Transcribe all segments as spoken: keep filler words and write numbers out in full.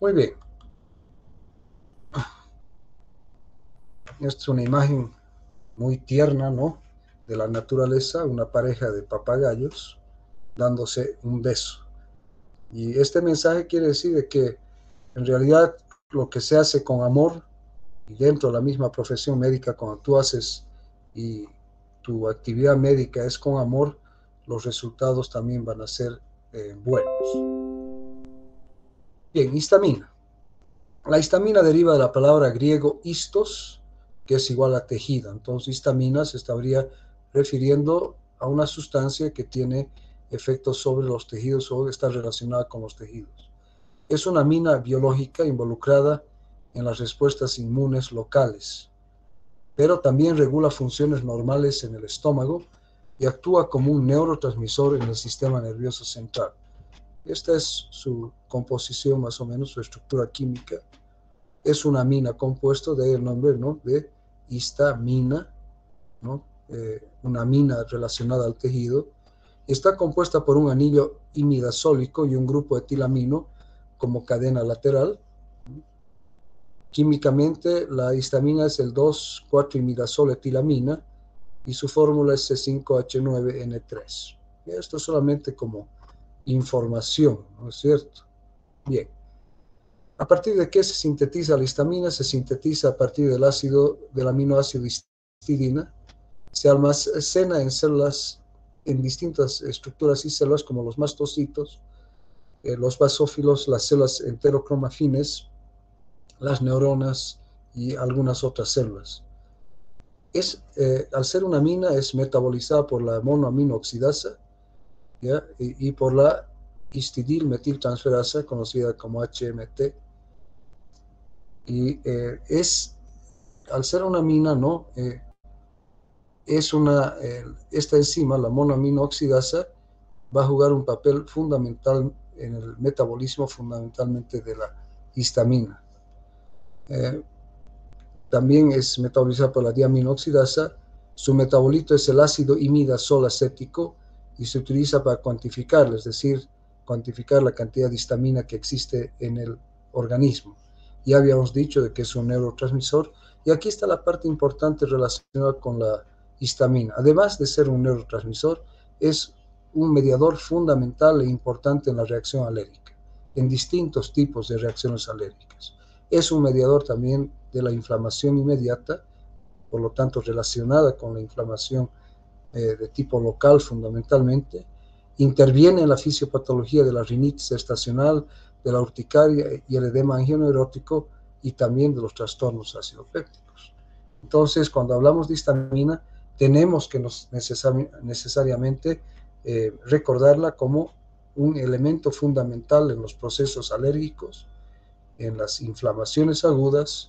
Muy bien. Esta es una imagen muy tierna, ¿no? De la naturaleza, una pareja de papagayos dándose un beso. Y este mensaje quiere decir de que en realidad lo que se hace con amor, y dentro de la misma profesión médica, cuando tú haces y tu actividad médica es con amor, los resultados también van a ser eh, buenos. Bien, histamina. La histamina deriva de la palabra griego histos, que es igual a tejido. Entonces, histamina se estaría refiriendo a una sustancia que tiene efectos sobre los tejidos o está relacionada con los tejidos. Es una amina biológica involucrada en las respuestas inmunes locales, pero también regula funciones normales en el estómago y actúa como un neurotransmisor en el sistema nervioso central. Esta es su composición, más o menos, su estructura química. Es una amina compuesto, de ahí el nombre, ¿no?, de histamina, ¿no? Eh, una amina relacionada al tejido. Está compuesta por un anillo imidazólico y un grupo etilamino como cadena lateral. Químicamente, la histamina es el dos cuatro imidazol etilamina y su fórmula es C cinco H nueve N tres. Esto solamente como información, ¿no es cierto? Bien. ¿A partir de qué se sintetiza la histamina? Se sintetiza a partir del ácido, del aminoácido histidina. Se almacena en células, en distintas estructuras y células, como los mastocitos, eh, los basófilos, las células enterocromafines, las neuronas y algunas otras células. Es, eh, al ser una amina, es metabolizada por la monoaminooxidasa, ¿ya? Y, y por la histidilmetiltransferasa, conocida como H M T. Y eh, es, al ser una amina, ¿no? Eh, es una, eh, esta enzima, la monoaminooxidasa, va a jugar un papel fundamental en el metabolismo, fundamentalmente de la histamina. Eh, también es metabolizada por la diaminoxidasa. Su metabolito es el ácido imidazol acético y se utiliza para cuantificar, es decir, cuantificar la cantidad de histamina que existe en el organismo. Ya habíamos dicho de que es un neurotransmisor, y aquí está la parte importante relacionada con la histamina. Además de ser un neurotransmisor, es un mediador fundamental e importante en la reacción alérgica, en distintos tipos de reacciones alérgicas. Es un mediador también de la inflamación inmediata, por lo tanto relacionada con la inflamación eh, de tipo local fundamentalmente. Interviene en la fisiopatología de la rinitis estacional, de la urticaria y el edema angioneurótico, y también de los trastornos acidopépticos. Entonces, cuando hablamos de histamina, tenemos que nos necesari necesariamente eh, recordarla como un elemento fundamental en los procesos alérgicos, en las inflamaciones agudas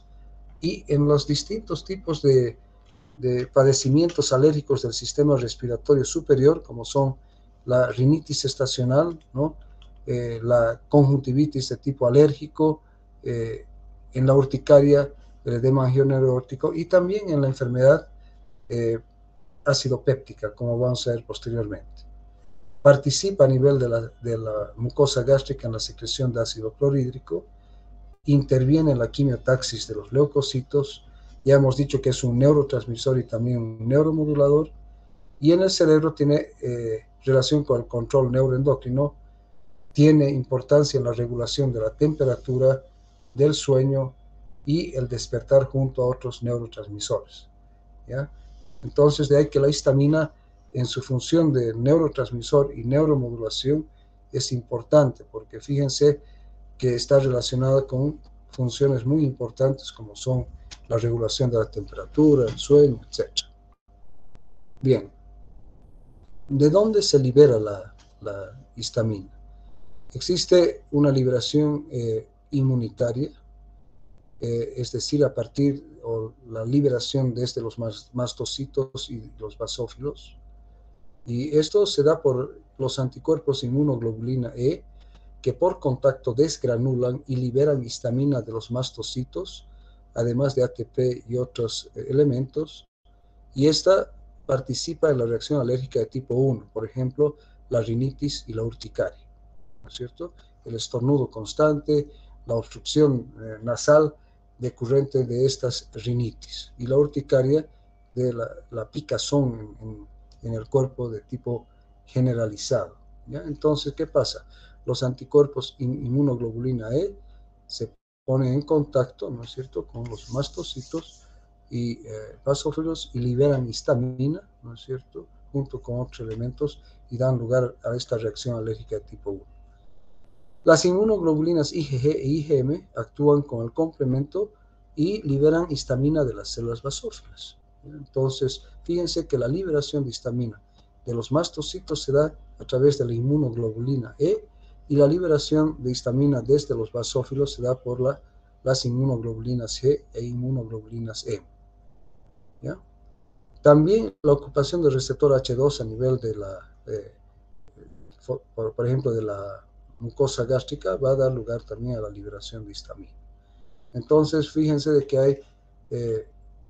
y en los distintos tipos de, de padecimientos alérgicos del sistema respiratorio superior, como son la rinitis estacional, ¿no? eh, la conjuntivitis de tipo alérgico, eh, en la urticaria, el edema angioneurótico, y también en la enfermedad eh, acidopéptica, como vamos a ver posteriormente. Participa a nivel de la, de la mucosa gástrica en la secreción de ácido clorhídrico, interviene en la quimiotaxis de los leucocitos. Ya hemos dicho que es un neurotransmisor y también un neuromodulador, y en el cerebro tiene eh, relación con el control neuroendocrino, tiene importancia en la regulación de la temperatura, del sueño y el despertar junto a otros neurotransmisores, ¿ya? Entonces, de ahí que la histamina, en su función de neurotransmisor y neuromodulación, es importante, porque fíjense que está relacionada con funciones muy importantes como son la regulación de la temperatura, el sueño, etcétera. Bien, ¿de dónde se libera la, la histamina? Existe una liberación eh, inmunitaria, eh, es decir, a partir o la liberación desde los mastocitos y los basófilos, y esto se da por los anticuerpos inmunoglobulina E, que por contacto desgranulan y liberan histamina de los mastocitos, además de A T P y otros elementos, y esta participa en la reacción alérgica de tipo uno, por ejemplo, la rinitis y la urticaria, ¿no es cierto? El estornudo constante, la obstrucción eh, nasal decurrente de estas rinitis, y la urticaria de la, la picazón en, en el cuerpo de tipo generalizado. ¿Ya? Entonces, ¿qué pasa? Los anticuerpos inmunoglobulina E se ponen en contacto, ¿no es cierto?, con los mastocitos y eh, basófilos y liberan histamina, ¿no es cierto?, junto con otros elementos y dan lugar a esta reacción alérgica de tipo uno. Las inmunoglobulinas IgG e IgM actúan con el complemento y liberan histamina de las células basófilas. Entonces, fíjense que la liberación de histamina de los mastocitos se da a través de la inmunoglobulina E y la liberación de histamina desde los basófilos se da por la, las inmunoglobulinas G e inmunoglobulinas E. ¿Ya? También la ocupación del receptor H dos a nivel de la, eh, por, por ejemplo, de la mucosa gástrica va a dar lugar también a la liberación de histamina. Entonces, fíjense de que hay eh,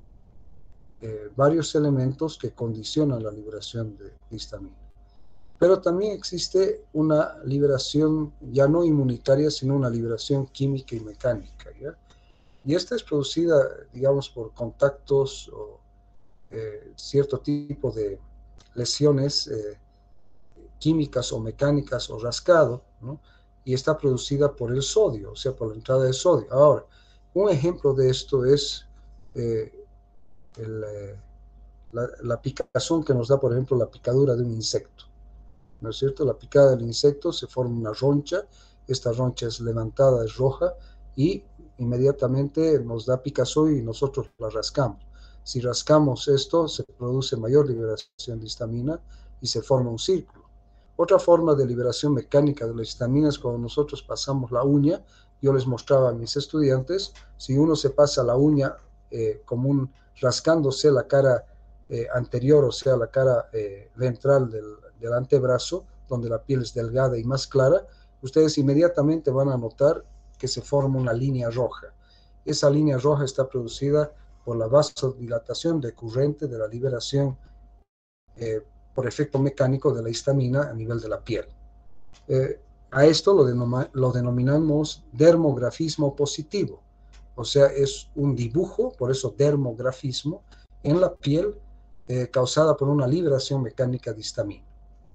eh, varios elementos que condicionan la liberación de histamina. Pero también existe una liberación ya no inmunitaria, sino una liberación química y mecánica, ¿ya? Y esta es producida, digamos, por contactos o eh, cierto tipo de lesiones eh, químicas o mecánicas o rascado, ¿no? Y está producida por el sodio, o sea, por la entrada de sodio. Ahora, un ejemplo de esto es eh, el, eh, la, la picazón que nos da, por ejemplo, la picadura de un insecto, ¿no es cierto? La picada del insecto se forma una roncha, esta roncha es levantada, es roja, y inmediatamente nos da picazón y nosotros la rascamos. Si rascamos esto, se produce mayor liberación de histamina y se forma un círculo. Otra forma de liberación mecánica de la histamina es cuando nosotros pasamos la uña. Yo les mostraba a mis estudiantes, si uno se pasa la uña eh, como un, rascándose la cara eh, anterior, o sea, la cara eh, ventral del, del antebrazo, donde la piel es delgada y más clara, ustedes inmediatamente van a notar que se forma una línea roja. Esa línea roja está producida por la vasodilatación decurrente de la liberación eh, por efecto mecánico de la histamina a nivel de la piel. Eh, a esto lo, denom lo denominamos dermografismo positivo, o sea, es un dibujo, por eso dermografismo, en la piel eh, causada por una liberación mecánica de histamina.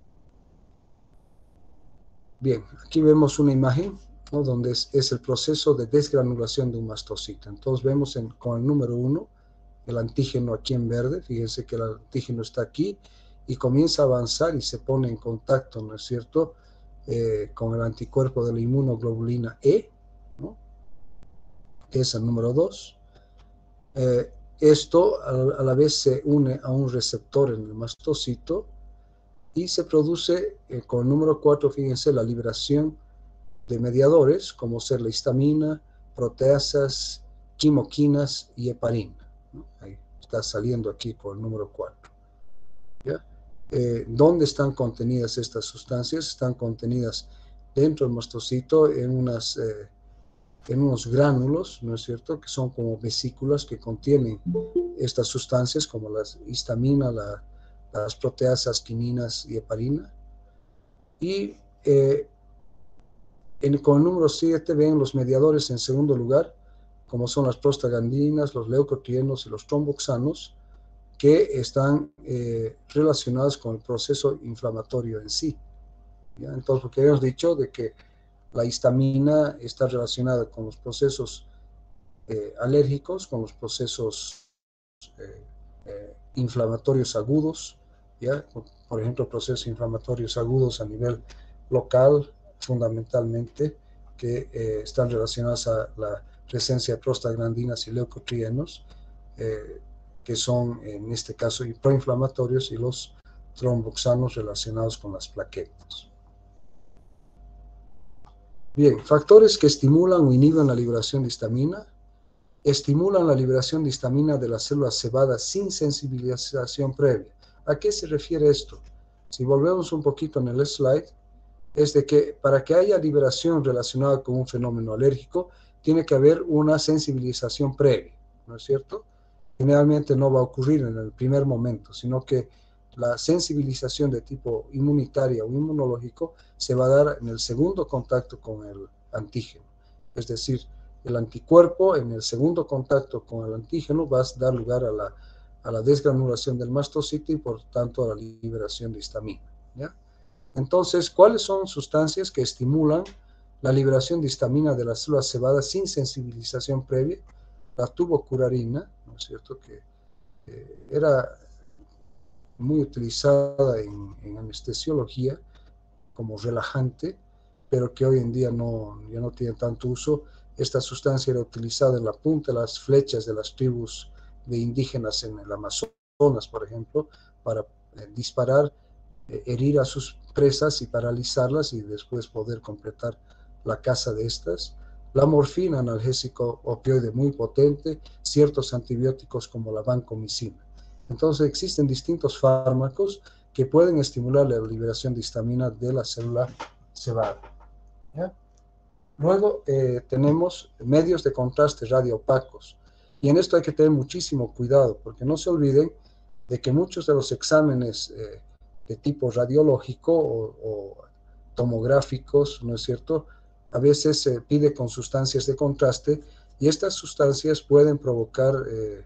Bien, aquí vemos una imagen, ¿no?, donde es, es el proceso de desgranulación de un mastocito. Entonces vemos en, con el número uno, el antígeno aquí en verde, fíjense que el antígeno está aquí, y comienza a avanzar y se pone en contacto, ¿no es cierto?, eh, con el anticuerpo de la inmunoglobulina E, ¿no?, que es el número dos. Eh, esto a, a la vez se une a un receptor en el mastocito y se produce eh, con el número cuatro, fíjense, la liberación de mediadores como ser la histamina, proteasas, quimoquinas y heparina, ¿no? Ahí está saliendo aquí por el número cuatro. ¿Ya? Eh, ¿Dónde están contenidas estas sustancias? Están contenidas dentro del mastocito en, unas, eh, en unos gránulos, ¿no es cierto?, que son como vesículas que contienen estas sustancias como la histamina, la, las proteasas, quininas y heparina. Y eh, en, con el número siete ven los mediadores en segundo lugar, como son las prostaglandinas, los leucotrienos y los tromboxanos, que están eh, relacionados con el proceso inflamatorio en sí. ¿Ya? Entonces, porque habíamos dicho de que la histamina está relacionada con los procesos eh, alérgicos, con los procesos eh, eh, inflamatorios agudos, ¿ya? Por, por ejemplo, procesos inflamatorios agudos a nivel local, fundamentalmente, que eh, están relacionados a la presencia de prostaglandinas y leucotrienos, eh, que son en este caso proinflamatorios, y los tromboxanos relacionados con las plaquetas. Bien, factores que estimulan o inhiben la liberación de histamina. Estimulan la liberación de histamina de las células cebadas sin sensibilización previa. ¿A qué se refiere esto? Si volvemos un poquito en el slide, es de que para que haya liberación relacionada con un fenómeno alérgico, tiene que haber una sensibilización previa, ¿no es cierto? Generalmente no va a ocurrir en el primer momento, sino que la sensibilización de tipo inmunitaria o inmunológico se va a dar en el segundo contacto con el antígeno. es decir, el anticuerpo en el segundo contacto con el antígeno va a dar lugar a la, a la desgranulación del mastocito y por tanto a la liberación de histamina, ¿ya? Entonces, ¿cuáles son sustancias que estimulan la liberación de histamina de las células cebadas sin sensibilización previa? La tubocurarina, ¿no es cierto?, que eh, era muy utilizada en, en anestesiología como relajante, pero que hoy en día no, ya no tiene tanto uso. Esta sustancia era utilizada en la punta de las flechas de las tribus de indígenas en el Amazonas, por ejemplo, para eh, disparar, eh, herir a sus presas y paralizarlas y después poder completar la caza de estas. La morfina, analgésico opioide muy potente, ciertos antibióticos como la vancomicina. Entonces existen distintos fármacos que pueden estimular la liberación de histamina de la célula cebada, ¿ya? Luego eh, tenemos medios de contraste radioopacos. Y en esto hay que tener muchísimo cuidado, porque no se olviden de que muchos de los exámenes eh, de tipo radiológico o, o tomográficos, ¿no es cierto?, a veces se pide con sustancias de contraste y estas sustancias pueden provocar eh,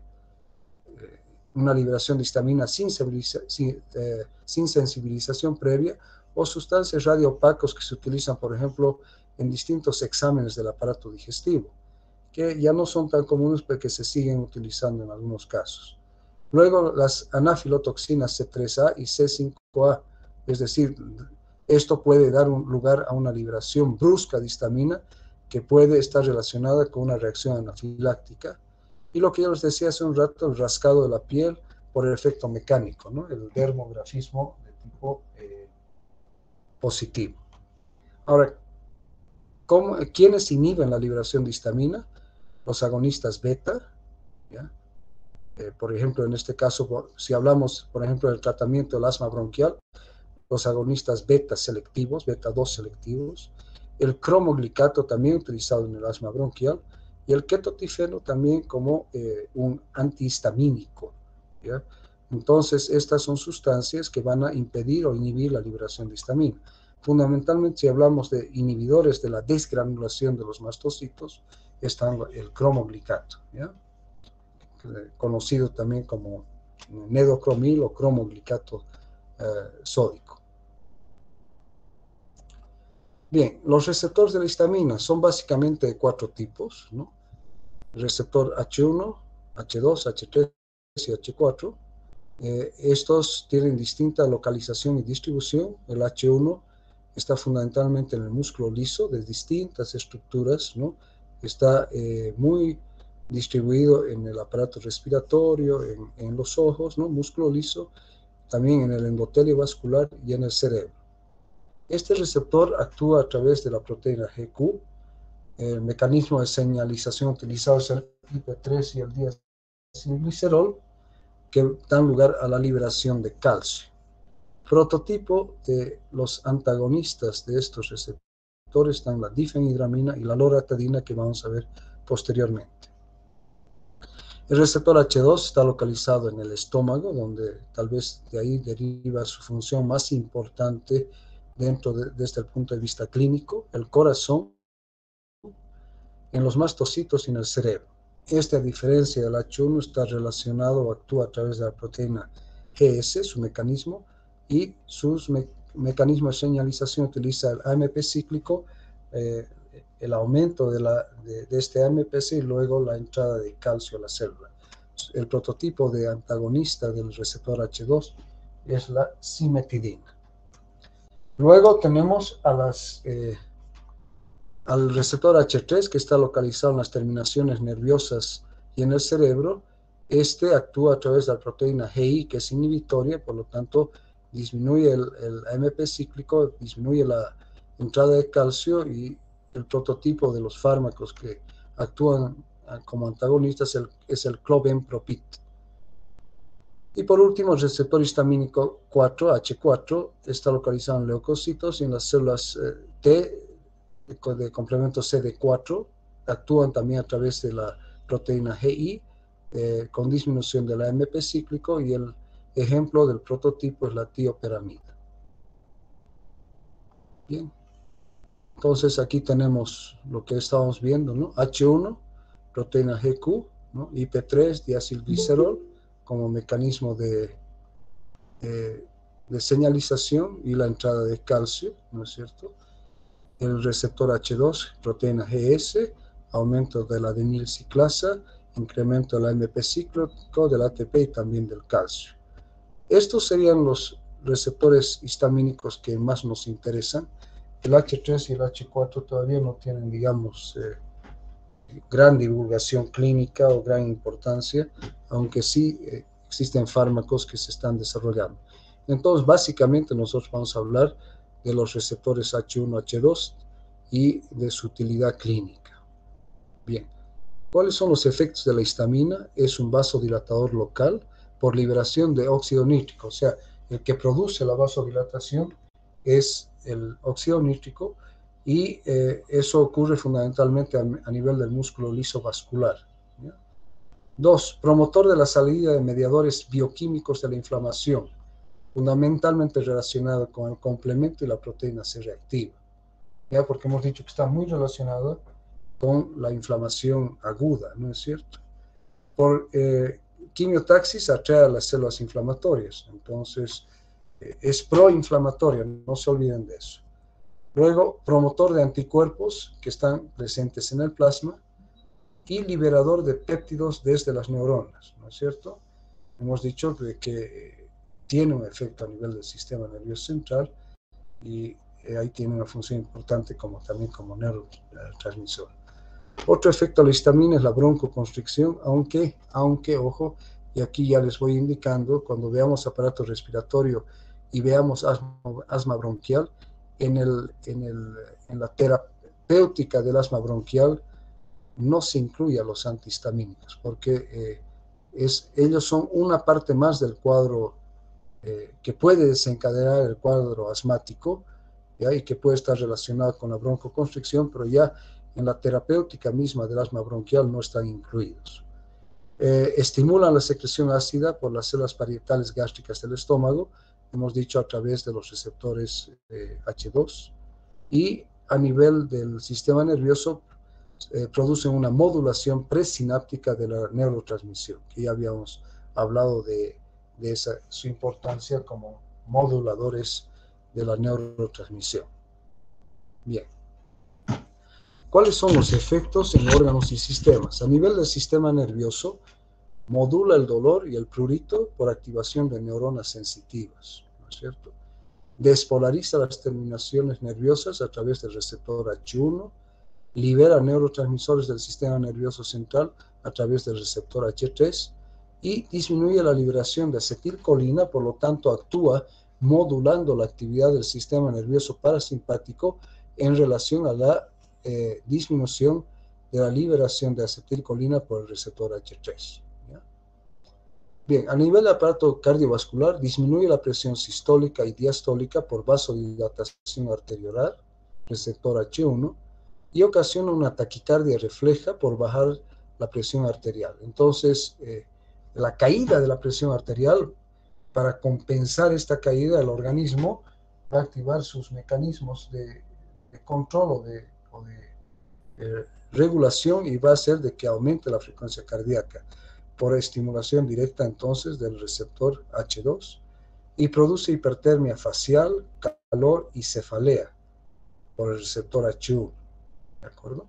una liberación de histamina sin, sin, eh, sin sensibilización previa, o sustancias radioopacos que se utilizan, por ejemplo, en distintos exámenes del aparato digestivo, que ya no son tan comunes, pero que se siguen utilizando en algunos casos. Luego, las anafilotoxinas C tres A y C cinco A, es decir, esto puede dar un lugar a una liberación brusca de histamina que puede estar relacionada con una reacción anafiláctica. Y lo que yo les decía hace un rato, el rascado de la piel por el efecto mecánico, ¿no?, el dermografismo de tipo eh, positivo. Ahora, ¿cómo, ¿quiénes inhiben la liberación de histamina? Los agonistas beta, ¿ya? Eh, por ejemplo, en este caso, si hablamos, por ejemplo, del tratamiento del asma bronquial, los agonistas beta selectivos, beta dos selectivos, el cromoglicato también utilizado en el asma bronquial, y el ketotifeno también como eh, un antihistamínico, ¿ya? Entonces, estas son sustancias que van a impedir o inhibir la liberación de histamina. Fundamentalmente, si hablamos de inhibidores de la desgranulación de los mastocitos, está el cromoglicato, ¿ya?, conocido también como nedocromil o cromoglicato eh, sódico. Bien, los receptores de la histamina son básicamente de cuatro tipos, ¿no? El receptor H uno, H dos, H tres y H cuatro. Eh, estos tienen distinta localización y distribución. El H uno está fundamentalmente en el músculo liso de distintas estructuras, ¿no? Está eh, muy distribuido en el aparato respiratorio, en, en los ojos, ¿no?, músculo liso, también en el endotelio vascular y en el cerebro. Este receptor actúa a través de la proteína G Q. El mecanismo de señalización utilizado es el I P tres y el diacilglicerol, que dan lugar a la liberación de calcio. Prototipo de los antagonistas de estos receptores están la difenhidramina y la loratadina, que vamos a ver posteriormente. El receptor H dos está localizado en el estómago, donde tal vez de ahí deriva su función más importante dentro de, desde el punto de vista clínico, el corazón, en los mastocitos y en el cerebro. Este, a diferencia del H uno, está relacionado o actúa a través de la proteína G S, su mecanismo, y sus me mecanismos de señalización utiliza el A M P cíclico, eh, el aumento de, la, de, de este A M P C y luego la entrada de calcio a la célula. El prototipo de antagonista del receptor H dos es la cimetidina. Luego tenemos a las, eh, al receptor H tres, que está localizado en las terminaciones nerviosas y en el cerebro. Este actúa a través de la proteína G I, que es inhibitoria, por lo tanto disminuye el, el A M P cíclico, disminuye la entrada de calcio, y el prototipo de los fármacos que actúan como antagonistas el, es el clobenpropid. Y por último, el receptor histamínico cuatro, H cuatro, está localizado en leucocitos y en las células eh, T de complemento C D cuatro, actúan también a través de la proteína G I, eh, con disminución del A M P cíclico, y el ejemplo del prototipo es la tioperamida. Bien. Entonces aquí tenemos lo que estábamos viendo, ¿no? H uno, proteína G Q, ¿no? I P tres, diacilglicerol, como mecanismo de, de, de señalización y la entrada de calcio, ¿no es cierto? El receptor H dos, proteína G S, aumento de la adenilciclasa, incremento del A M P cíclico, del A T P y también del calcio. Estos serían los receptores histamínicos que más nos interesan. El H tres y el H cuatro todavía no tienen, digamos, eh, gran divulgación clínica o gran importancia, aunque sí eh, existen fármacos que se están desarrollando. Entonces, básicamente nosotros vamos a hablar de los receptores H uno, H dos y de su utilidad clínica. Bien, ¿cuáles son los efectos de la histamina? Es un vasodilatador local por liberación de óxido nítrico, o sea, el que produce la vasodilatación es el óxido nítrico y eh, eso ocurre fundamentalmente a, a nivel del músculo liso vascular. ¿Ya? Dos, promotor de la salida de mediadores bioquímicos de la inflamación, fundamentalmente relacionado con el complemento y la proteína C reactiva, ¿ya? Porque hemos dicho que está muy relacionado con la inflamación aguda, ¿no es cierto? Por eh, quimiotaxis atrae a las células inflamatorias, entonces eh, es proinflamatorio, no se olviden de eso. Luego, promotor de anticuerpos que están presentes en el plasma y liberador de péptidos desde las neuronas, ¿no es cierto? Hemos dicho que, que tiene un efecto a nivel del sistema nervioso central y eh, ahí tiene una función importante como, también como neurotransmisor. Otro efecto de la histamina es la broncoconstricción, aunque, aunque, ojo, y aquí ya les voy indicando, cuando veamos aparato respiratorio y veamos asma, asma bronquial, en, el, en, el, en la terapéutica del asma bronquial no se incluye a los antihistamínicos, porque eh, es, ellos son una parte más del cuadro eh, que puede desencadenar el cuadro asmático, ¿ya? Y que puede estar relacionado con la broncoconstricción, pero ya en la terapéutica misma del asma bronquial no están incluidos. Eh, estimulan la secreción ácida por las células parietales gástricas del estómago, hemos dicho a través de los receptores eh, H dos, y a nivel del sistema nervioso eh, producen una modulación presináptica de la neurotransmisión, que ya habíamos hablado de, de esa, su importancia como moduladores de la neurotransmisión. Bien. ¿Cuáles son los efectos en órganos y sistemas? A nivel del sistema nervioso, modula el dolor y el prurito por activación de neuronas sensitivas, ¿no es cierto? Despolariza las terminaciones nerviosas a través del receptor H uno, libera neurotransmisores del sistema nervioso central a través del receptor H tres y disminuye la liberación de acetilcolina, por lo tanto actúa modulando la actividad del sistema nervioso parasimpático en relación a la eh, disminución de la liberación de acetilcolina por el receptor H tres. ¿Ya? Bien, a nivel del aparato cardiovascular, disminuye la presión sistólica y diastólica por vasodilatación arteriolar, receptor H uno, y ocasiona una taquicardia refleja por bajar la presión arterial. Entonces, eh, la caída de la presión arterial, para compensar esta caída, el organismo va a activar sus mecanismos de, de control o de, o de eh, regulación y va a hacer de que aumente la frecuencia cardíaca por estimulación directa entonces del receptor H dos y produce hipertermia facial, calor y cefalea por el receptor H uno. ¿De acuerdo?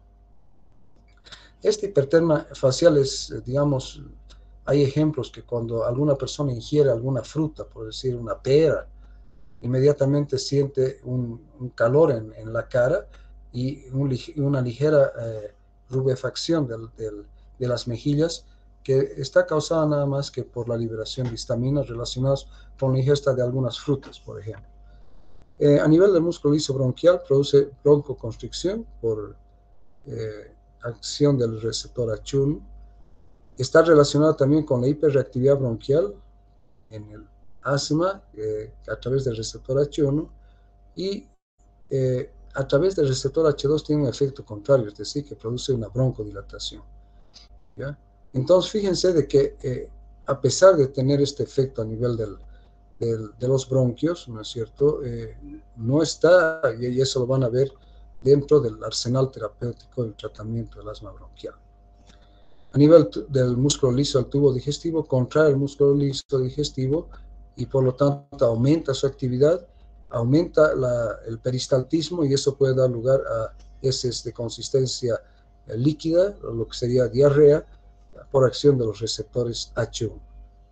Esta hipertermia facial es, digamos, hay ejemplos que cuando alguna persona ingiere alguna fruta, por decir una pera, inmediatamente siente un, un calor en, en la cara y un, una ligera eh, rubefacción del, del, de las mejillas que está causada nada más que por la liberación de histaminas relacionadas con la ingesta de algunas frutas, por ejemplo. Eh, a nivel del músculo liso bronquial produce broncoconstricción por eh, acción del receptor H uno. Está relacionado también con la hiperreactividad bronquial en el asma eh, a través del receptor H uno y eh, a través del receptor H dos tiene un efecto contrario, es decir, que produce una broncodilatación. ¿Ya? Entonces, fíjense de que eh, a pesar de tener este efecto a nivel del, del, de los bronquios, ¿no es cierto? Eh, no está, y eso lo van a ver dentro del arsenal terapéutico del tratamiento del asma bronquial. A nivel del músculo liso del tubo digestivo, contrae el músculo liso digestivo y por lo tanto aumenta su actividad, aumenta la, el peristaltismo y eso puede dar lugar a heces de consistencia eh, líquida, o lo que sería diarrea, por acción de los receptores H uno.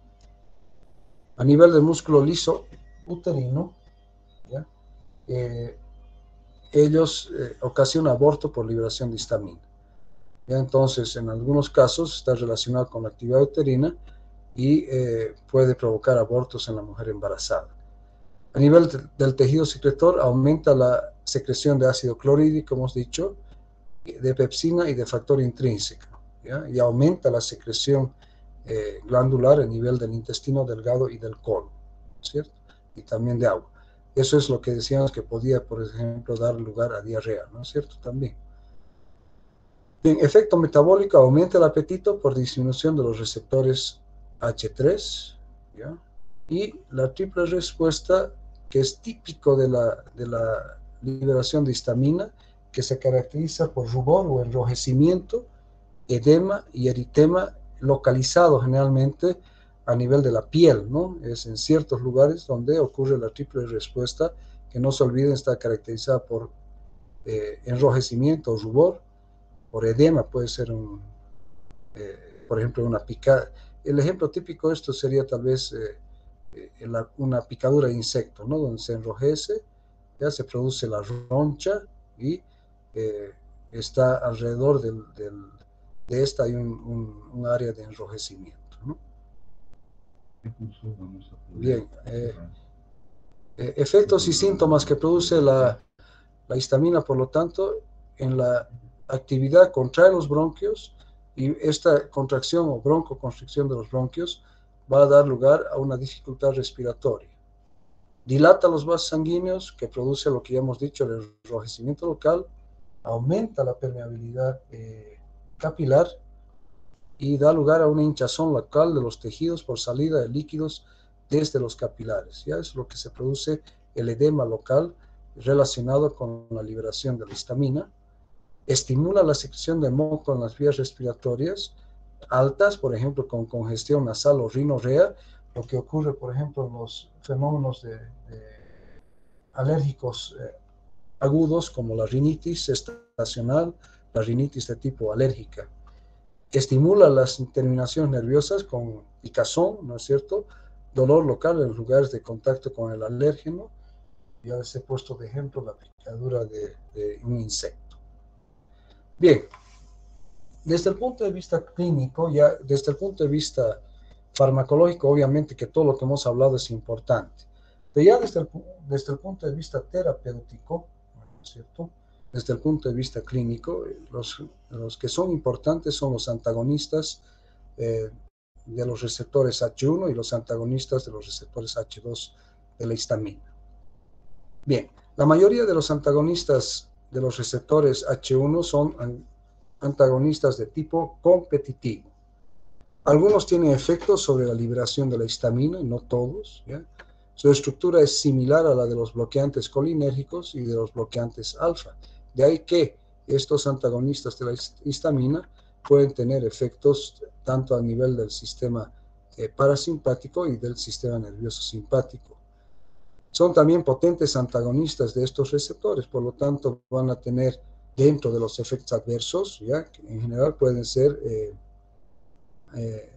A nivel del músculo liso uterino, ¿ya? Eh, ellos eh, ocasionan aborto por liberación de histamina. ¿Ya? Entonces, en algunos casos está relacionado con la actividad uterina y eh, puede provocar abortos en la mujer embarazada. A nivel de, del tejido secretor, aumenta la secreción de ácido clorhídrico, como hemos dicho, de pepsina y de factor intrínseco, ¿ya? Y aumenta la secreción eh, glandular a nivel del intestino delgado y del colon, ¿cierto? Y también de agua. Eso es lo que decíamos que podía, por ejemplo, dar lugar a diarrea, ¿no es cierto? También. Bien, efecto metabólico, aumenta el apetito por disminución de los receptores H tres, ¿ya? Y la triple respuesta, que es típico de la, de la liberación de histamina, que se caracteriza por rubor o enrojecimiento, edema y eritema localizado generalmente a nivel de la piel, ¿no? Es en ciertos lugares donde ocurre la triple respuesta, que no se olviden está caracterizada por eh, enrojecimiento o rubor, por edema, puede ser un, eh, por ejemplo, una picada. El ejemplo típico de esto sería tal vez eh, eh, la, una picadura de insecto, ¿no? Donde se enrojece, ya se produce la roncha y eh, está alrededor del, del, de esta hay un, un, un área de enrojecimiento, ¿no? Bien, eh, eh, efectos y síntomas que produce la, la histamina, por lo tanto, en la actividad contrae los bronquios y esta contracción o broncoconstricción de los bronquios va a dar lugar a una dificultad respiratoria. Dilata los vasos sanguíneos, que produce lo que ya hemos dicho, el enrojecimiento local, aumenta la permeabilidad eh, capilar y da lugar a una hinchazón local de los tejidos por salida de líquidos desde los capilares. Ya es lo que se produce el edema local relacionado con la liberación de la histamina. Estimula la secreción de moco en las vías respiratorias altas, por ejemplo, con congestión nasal o rinorrea, lo que ocurre, por ejemplo, en los fenómenos de, de alérgicos eh, agudos, como la rinitis estacional, la rinitis de tipo alérgica. Estimula las terminaciones nerviosas con picazón, ¿no es cierto? Dolor local en los lugares de contacto con el alérgeno. Ya les he puesto de ejemplo la picadura de, de un insecto. Bien, desde el punto de vista clínico, ya desde el punto de vista farmacológico, obviamente que todo lo que hemos hablado es importante. Pero ya desde el, desde el punto de vista terapéutico, ¿no es cierto? Desde el punto de vista clínico, los, los que son importantes son los antagonistas eh, de los receptores H uno y los antagonistas de los receptores H dos de la histamina. Bien, la mayoría de los antagonistas de los receptores H uno son antagonistas de tipo competitivo. Algunos tienen efectos sobre la liberación de la histamina, no todos, ¿ya? Su estructura es similar a la de los bloqueantes colinérgicos y de los bloqueantes alfa. De ahí que estos antagonistas de la histamina pueden tener efectos tanto a nivel del sistema eh, parasimpático y del sistema nervioso simpático. Son también potentes antagonistas de estos receptores, por lo tanto van a tener dentro de los efectos adversos, ¿ya? Que en general pueden ser eh, eh,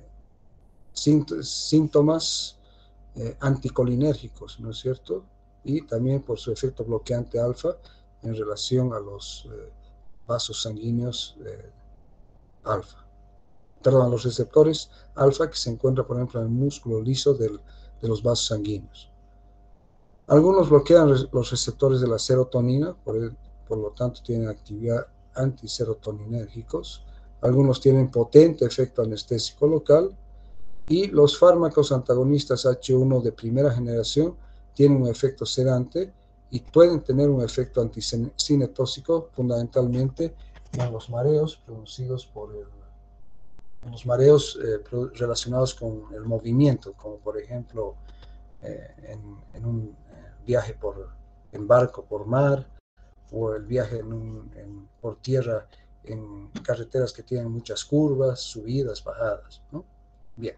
síntomas eh, anticolinérgicos, ¿no es cierto? Y también por su efecto bloqueante alfa en relación a los eh, vasos sanguíneos eh, alfa. Perdón, a los receptores alfa que se encuentran, por ejemplo, en el músculo liso del, de los vasos sanguíneos. Algunos bloquean los receptores de la serotonina, por, el, por lo tanto tienen actividad antiserotoninérgicos. Algunos tienen potente efecto anestésico local y los fármacos antagonistas H uno de primera generación tienen un efecto sedante y pueden tener un efecto anticinetóxico fundamentalmente en los mareos producidos por el, en los mareos eh, relacionados con el movimiento, como por ejemplo eh, en, en un viaje por, en barco por mar o el viaje en un, en, por tierra en carreteras que tienen muchas curvas, subidas, bajadas, ¿no? Bien.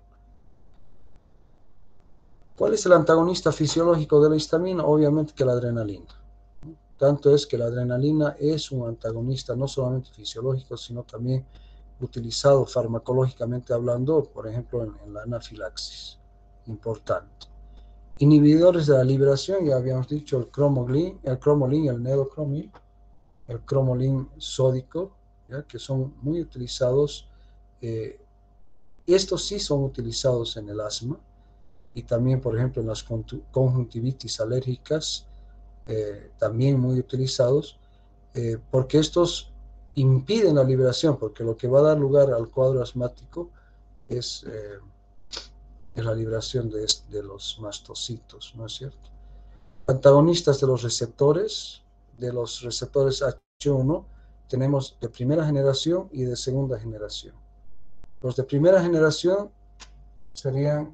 ¿Cuál es el antagonista fisiológico de la histamina? Obviamente que la adrenalina. Tanto es que la adrenalina es un antagonista no solamente fisiológico, sino también utilizado farmacológicamente hablando, por ejemplo, en, en la anafilaxis. Importante. Inhibidores de la liberación, ya habíamos dicho, el cromolin, el cromolin, el nedocromil, el cromolin sódico, ¿ya? Que son muy utilizados. Eh, estos sí son utilizados en el asma y también, por ejemplo, en las conjuntivitis alérgicas, eh, también muy utilizados, eh, porque estos impiden la liberación, porque lo que va a dar lugar al cuadro asmático es, eh, es la liberación de, de los mastocitos, ¿no es cierto? Antagonistas de los receptores, de los receptores H uno, tenemos de primera generación y de segunda generación. Los de primera generación serían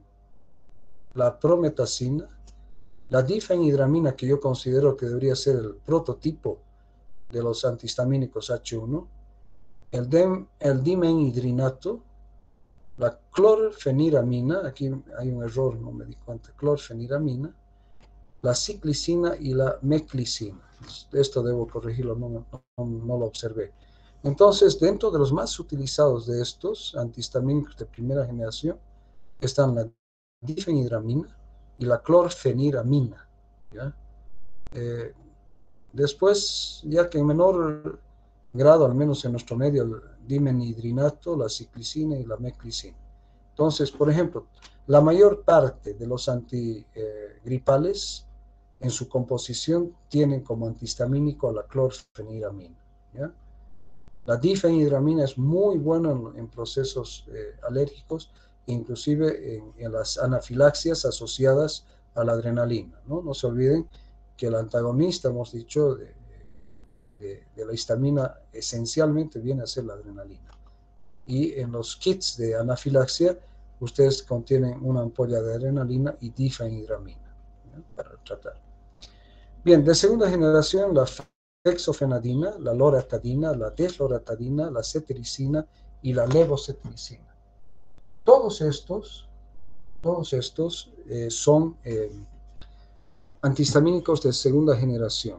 la prometacina, la difenhidramina, que yo considero que debería ser el prototipo de los antihistamínicos H uno, el, dem, el dimenhidrinato, la clorfeniramina, aquí hay un error, no me di cuenta, clorfeniramina, la ciclicina y la meclicina. Esto debo corregirlo, no, no, no lo observé. Entonces, dentro de los más utilizados de estos antihistamínicos de primera generación están la difenhidramina y la clorfeniramina, ¿ya? Eh, después, ya que en menor grado, al menos en nuestro medio, el dimenhidrinato, la ciclicina y la meclicina. Entonces, por ejemplo, la mayor parte de los antigripales en su composición tienen como antihistamínico a la clorfeniramina, ¿ya? La difenhidramina es muy buena en, en procesos eh, alérgicos, inclusive en, en las anafilaxias asociadas a la adrenalina, ¿no? No se olviden que el antagonista, hemos dicho, de, de, de la histamina esencialmente viene a ser la adrenalina. Y en los kits de anafilaxia, ustedes contienen una ampolla de adrenalina y difenhidramina, ¿ya? Para tratar. Bien, de segunda generación, la fexofenadina, la loratadina, la desloratadina, la cetiricina y la levocetiricina. Todos estos, todos estos eh, son eh, antihistamínicos de segunda generación.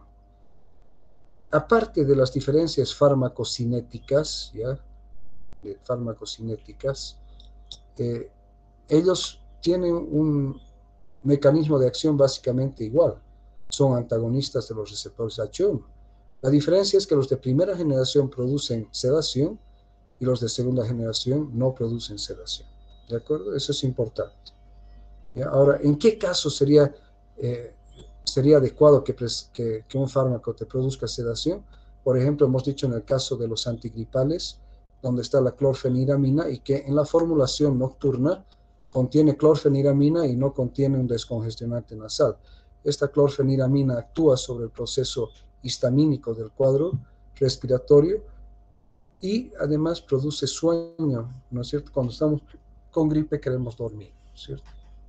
Aparte de las diferencias farmacocinéticas, ¿ya? De farmacocinéticas, eh, ellos tienen un mecanismo de acción básicamente igual. Son antagonistas de los receptores H uno. La diferencia es que los de primera generación producen sedación y los de segunda generación no producen sedación. ¿De acuerdo? Eso es importante. ¿Ya? Ahora, ¿en qué caso sería, eh, sería adecuado que, que, que un fármaco te produzca sedación? Por ejemplo, hemos dicho en el caso de los antigripales, donde está la clorfeniramina y que en la formulación nocturna contiene clorfeniramina y no contiene un descongestionante nasal. Esta clorfeniramina actúa sobre el proceso histamínico del cuadro respiratorio y además produce sueño, ¿no es cierto? Cuando estamos con gripe queremos dormir, ¿no es cierto?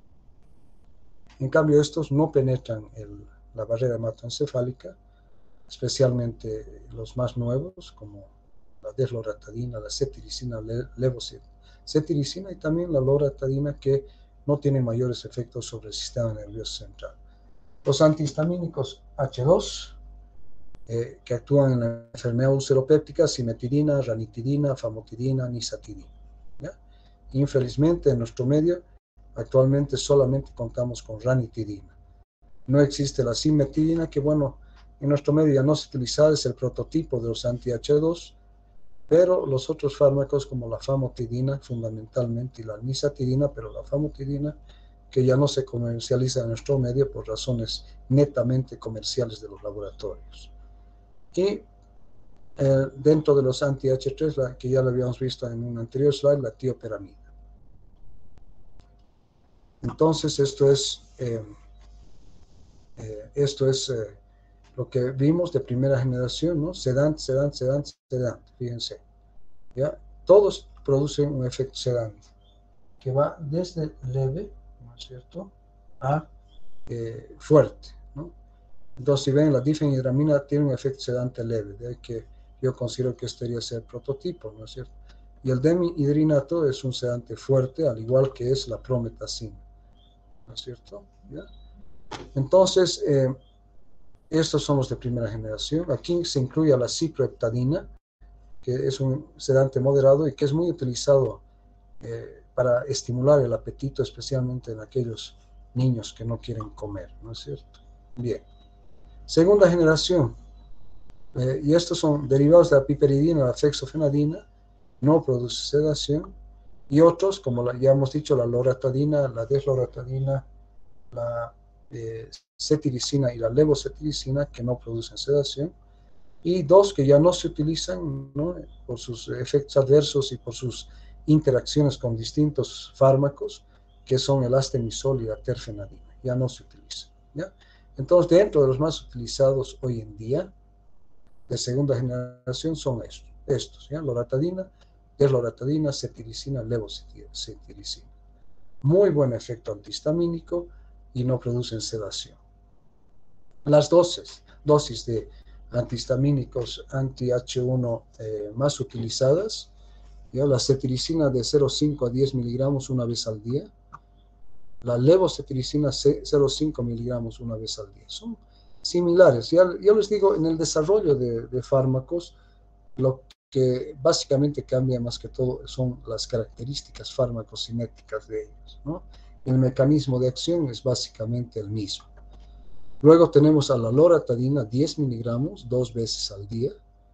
En cambio, estos no penetran el, la barrera hematoencefálica, especialmente los más nuevos, como la desloratadina, la cetiricina, la levocetiricina y también la loratadina, que no tiene mayores efectos sobre el sistema nervioso central. Los antihistamínicos H dos, eh, que actúan en la enfermedad ulceropéptica, simetidina, ranitidina, famotidina, nisatidina, ¿ya? Infelizmente, en nuestro medio, actualmente solamente contamos con ranitidina. No existe la simetidina, que bueno, en nuestro medio ya no se utiliza, es el prototipo de los anti-H dos, pero los otros fármacos como la famotidina fundamentalmente y la nisatidina, pero la famotidina que ya no se comercializa en nuestro medio por razones netamente comerciales de los laboratorios. Y eh, dentro de los anti-H tres, la, que ya lo habíamos visto en un anterior slide, la tioperamida. Entonces, esto es, eh, eh, esto es eh, lo que vimos de primera generación, ¿no? Sedante, sedante, sedante, sedante, fíjense. ¿Ya? Todos producen un efecto sedante, que va desde leve, ¿no es cierto?, a eh, fuerte, ¿no? Entonces, si ven, la difenhidramina tiene un efecto sedante leve, de ahí que yo considero que este debería ser el prototipo, ¿no es cierto? Y el demihidrinato es un sedante fuerte, al igual que es la prometacina, ¿no es cierto? ¿Ya? Entonces, eh, estos son los de primera generación. Aquí se incluye la cicloheptadina, que es un sedante moderado y que es muy utilizado eh, para estimular el apetito, especialmente en aquellos niños que no quieren comer, ¿no es cierto? Bien. Segunda generación, eh, y estos son derivados de la piperidina, la fexofenadina, no produce sedación, y otros, como la, ya hemos dicho, la loratadina, la desloratadina, la eh, cetiricina y la levocetiricina, que no producen sedación, y dos que ya no se utilizan, ¿no?, por sus efectos adversos y por sus interacciones con distintos fármacos, que son el astemisol y la terfenadina, ya no se utilizan, ¿ya? Entonces, dentro de los más utilizados hoy en día, de segunda generación, son estos, estos ¿ya? Loratadina, desloratadina, cetiricina, levocetiricina. Muy buen efecto antihistamínico y no producen sedación. Las dosis, dosis de antihistamínicos anti-H uno eh, más utilizadas, ¿ya? La cetiricina de cero coma cinco a diez miligramos una vez al día, la levocetiricina cero coma cinco miligramos una vez al día. Son similares. Ya, ya les digo, en el desarrollo de, de fármacos, lo que básicamente cambia más que todo son las características farmacocinéticas de ellos, ¿no? El mecanismo de acción es básicamente el mismo. Luego tenemos a la loratadina, diez miligramos, dos veces al día,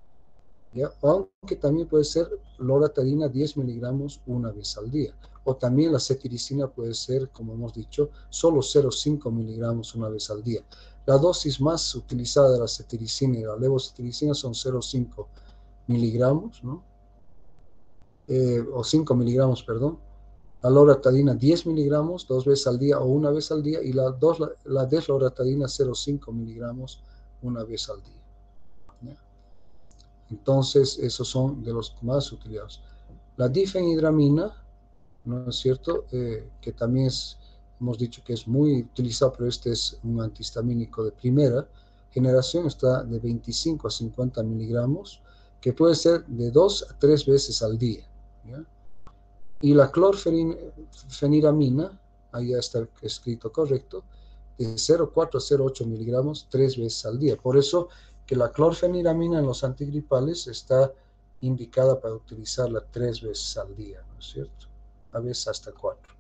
¿ya? Aunque también puede ser loratadina, diez miligramos, una vez al día. O también la cetiricina puede ser, como hemos dicho, solo cero coma cinco miligramos una vez al día. La dosis más utilizada de la cetiricina y la levocetiricina son cero coma cinco miligramos, ¿no? Eh, o cinco miligramos, perdón. La loratadina diez miligramos, dos veces al día o una vez al día, y la, dos, la, la desloratadina cero coma cinco miligramos una vez al día, ¿ya? Entonces, esos son de los más utilizados. La difenhidramina, ¿no es cierto? Eh, que también es, hemos dicho que es muy utilizado, pero este es un antihistamínico de primera generación, está de veinticinco a cincuenta miligramos, que puede ser de dos a tres veces al día, ¿ya? Y la clorfeniramina, ahí ya está escrito correcto, de cero coma cuatro a cero coma ocho miligramos tres veces al día. Por eso que la clorfeniramina en los antigripales está indicada para utilizarla tres veces al día, ¿no es cierto? A veces hasta cuatro.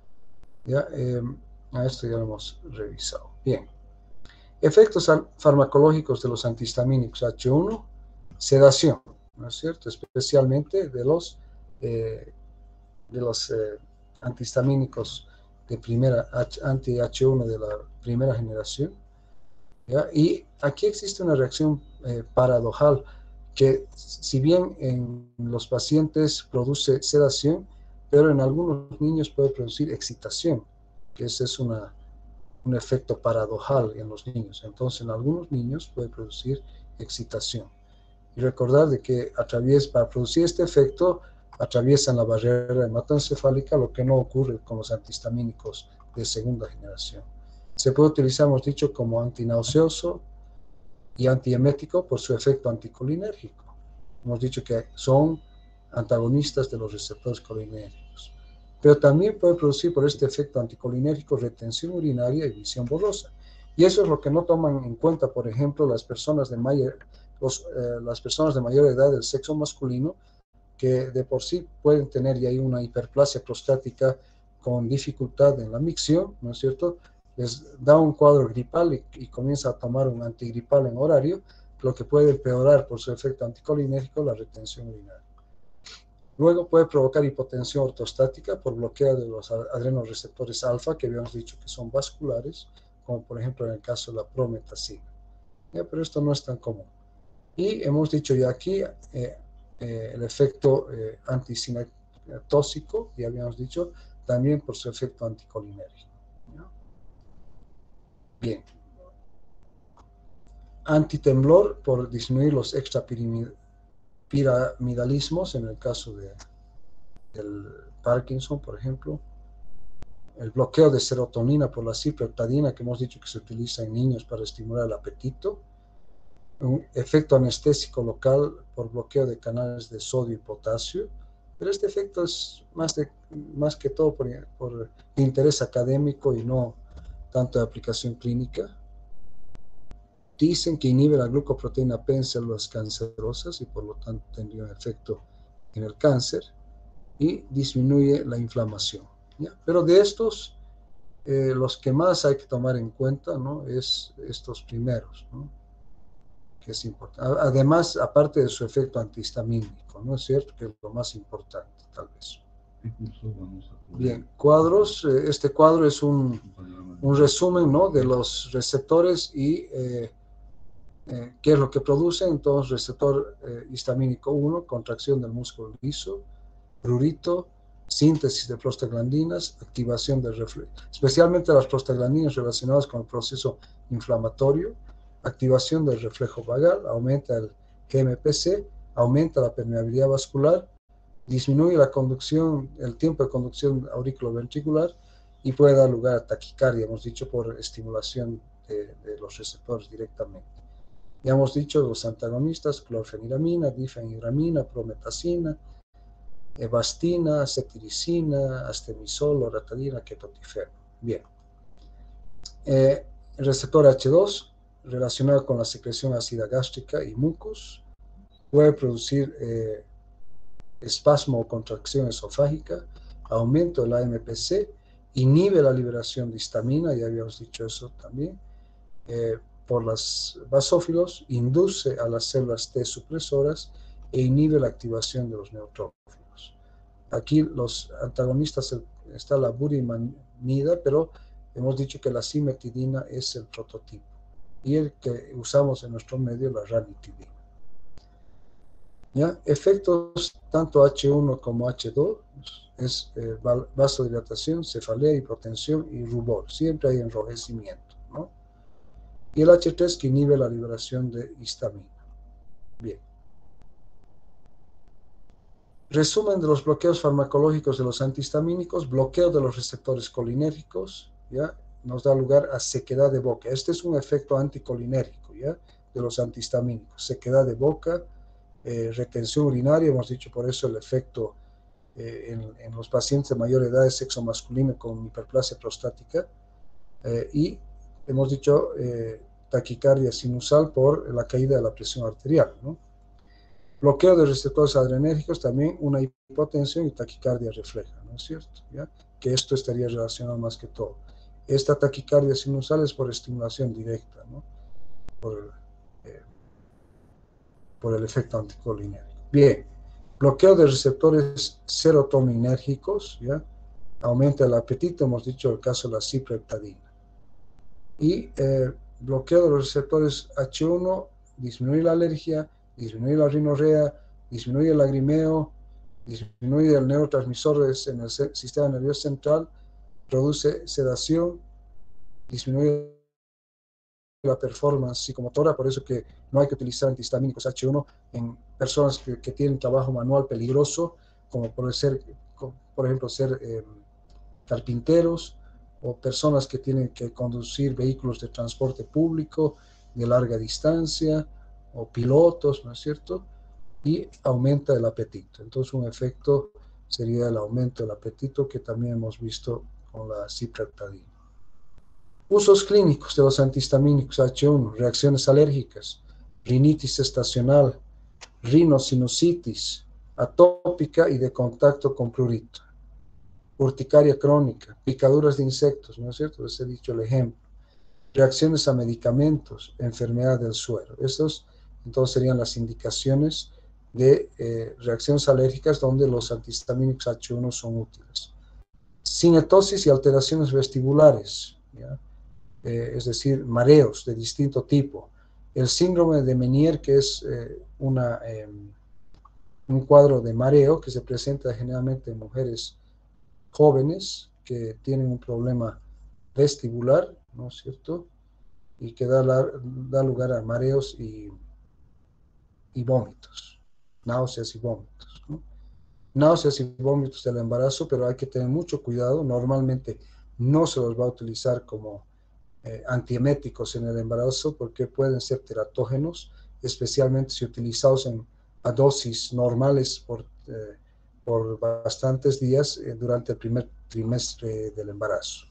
Ya, eh, a esto ya lo hemos revisado. Bien. Efectos farmacológicos de los antihistamínicos H uno, sedación, ¿no es cierto? Especialmente de los, eh, de los eh, antihistamínicos de primera, anti-H uno de la primera generación, ¿ya? Y aquí existe una reacción eh, paradojal, que si bien en los pacientes produce sedación, pero en algunos niños puede producir excitación, que ese es una, un efecto paradojal en los niños. Entonces, en algunos niños puede producir excitación. Y recordar de que atraviesa, para producir este efecto, atraviesan la barrera hematoencefálica, lo que no ocurre con los antihistamínicos de segunda generación. Se puede utilizar, hemos dicho, como antinauseoso y antiemético por su efecto anticolinérgico. Hemos dicho que son antagonistas de los receptores colinérgicos. Pero también puede producir por este efecto anticolinérgico retención urinaria y visión borrosa. Y eso es lo que no toman en cuenta, por ejemplo, las personas de mayor, los, eh, las personas de mayor edad del sexo masculino, que de por sí pueden tener ya ahí una hiperplasia prostática con dificultad en la micción, ¿no es cierto? Les da un cuadro gripal y, y comienza a tomar un antigripal en horario, lo que puede empeorar por su efecto anticolinérgico la retención urinaria. Luego puede provocar hipotensión ortostática por bloqueo de los adrenoreceptores alfa, que habíamos dicho que son vasculares, como por ejemplo en el caso de la prometacina. ¿Ya? Pero esto no es tan común. Y hemos dicho ya aquí eh, eh, el efecto eh, anticinetóxico, ya habíamos dicho, también por su efecto anticolinérgico, ¿no? Bien. Antitemblor por disminuir los extrapiramidalismos en el caso de, del Parkinson, por ejemplo. el bloqueo de serotonina por la cipreptadina, que hemos dicho que se utiliza en niños para estimular el apetito, un efecto anestésico local por bloqueo de canales de sodio y potasio, pero este efecto es más, de, más que todo por, por interés académico y no tanto de aplicación clínica. Dicen que inhibe la glucoproteína P en células cancerosas y por lo tanto tendría un efecto en el cáncer y disminuye la inflamación, ¿ya? Pero de estos, eh, los que más hay que tomar en cuenta, ¿no?, es estos primeros, ¿no?, que es importante. Además, aparte de su efecto antihistamínico, ¿no es cierto?, que es lo más importante, tal vez. Bien, cuadros. Eh, este cuadro es un, un resumen, ¿no?, de los receptores y eh, eh, qué es lo que producen. Entonces, receptor eh, histamínico uno, contracción del músculo liso, prurito, síntesis de prostaglandinas, activación del reflejo, especialmente las prostaglandinas relacionadas con el proceso inflamatorio, activación del reflejo vagal, aumenta el G M P C, aumenta la permeabilidad vascular, disminuye la conducción, el tiempo de conducción auriculoventricular y puede dar lugar a taquicardia, hemos dicho, por estimulación de, de los receptores directamente. Ya hemos dicho los antagonistas: clorfeniramina, difenhidramina, prometacina, ebastina, cetirizina, astemisol, loratadina, ketotiferno. Bien. Eh, el receptor H dos, relacionado con la secreción ácida gástrica y mucus, puede producir eh, espasmo o contracción esofágica, aumento del A M P C, inhibe la liberación de histamina, ya habíamos dicho eso también, eh, por los basófilos, induce a las células T supresoras e inhibe la activación de los neutrófilos. Aquí los antagonistas, está la burimanida, pero hemos dicho que la cimetidina es el prototipo y el que usamos en nuestro medio, la ranitidina. ¿Ya? Efectos tanto H uno como H dos es eh, vasodilatación, cefalea, hipotensión y rubor. Siempre hay enrojecimiento, ¿no? Y el H tres, que inhibe la liberación de histamina. Bien. Resumen de los bloqueos farmacológicos de los antihistamínicos: bloqueo de los receptores colinérgicos, ¿ya?, nos da lugar a sequedad de boca. Este es un efecto anticolinérgico, ¿ya?, de los antihistamínicos: sequedad de boca, eh, retención urinaria, hemos dicho por eso el efecto eh, en, en los pacientes de mayor edad de sexo masculino con hiperplasia prostática, eh, y hemos dicho eh, taquicardia sinusal por la caída de la presión arterial, ¿no? Bloqueo de receptores adrenérgicos, también una hipotensión y taquicardia refleja, ¿no es cierto? ¿Ya? Que esto estaría relacionado más que todo. Esta taquicardia sinusal es por estimulación directa, ¿no?, por, eh, por el efecto anticolinérgico. Bien, bloqueo de receptores serotoninérgicos, ¿ya?, aumenta el apetito, hemos dicho el caso de la cipreptadina. Y eh, bloqueo de los receptores H uno, disminuye la alergia, disminuye la rinorrea, disminuye el lagrimeo, disminuye el neurotransmisor en el sistema nervioso central, produce sedación, disminuye la performance psicomotora, por eso que no hay que utilizar antihistamínicos H uno en personas que, que tienen trabajo manual peligroso, como por, ser, por ejemplo ser eh, carpinteros, o personas que tienen que conducir vehículos de transporte público de larga distancia, o pilotos, ¿no es cierto? Y aumenta el apetito. Entonces, un efecto sería el aumento del apetito, que también hemos visto con la cipreptadina. Usos clínicos de los antihistamínicos H uno: reacciones alérgicas, rinitis estacional, rinosinusitis atópica y de contacto con prurito, urticaria crónica, picaduras de insectos, ¿no es cierto? Les he dicho el ejemplo. Reacciones a medicamentos, enfermedad del suero. Estas entonces serían las indicaciones de eh, reacciones alérgicas donde los antihistamínicos H uno son útiles. Cinetosis y alteraciones vestibulares, ¿ya? Eh, es decir, mareos de distinto tipo. El síndrome de Meniere, que es eh, una, eh, un cuadro de mareo que se presenta generalmente en mujeres jóvenes que tienen un problema vestibular, ¿no es cierto?, y que da, la, da lugar a mareos y, y vómitos, náuseas y vómitos, ¿no? Náuseas y vómitos del embarazo, pero hay que tener mucho cuidado. Normalmente no se los va a utilizar como eh, antieméticos en el embarazo porque pueden ser teratógenos, especialmente si utilizados en, a dosis normales por, eh, por bastantes días eh, durante el primer trimestre del embarazo.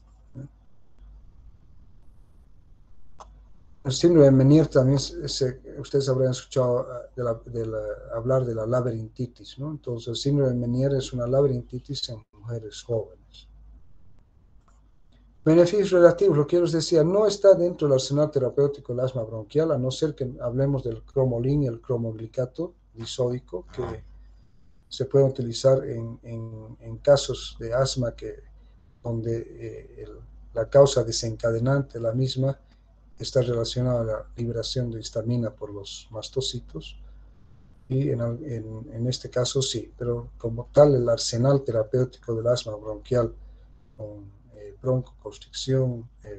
El síndrome de Meniere también, se, ustedes habrán escuchado de la, de la, hablar de la laberintitis, ¿no? Entonces, el síndrome de Meniere es una laberintitis en mujeres jóvenes. Beneficios relativos, lo que yo les decía, no está dentro del arsenal terapéutico del asma bronquial, a no ser que hablemos del cromolín y el cromoglicato disódico, que se puede utilizar en, en, en casos de asma que, donde eh, el, la causa desencadenante, la misma, está relacionada a la liberación de histamina por los mastocitos, y en, en, en este caso sí, pero como tal el arsenal terapéutico del asma bronquial con eh, broncoconstricción, eh,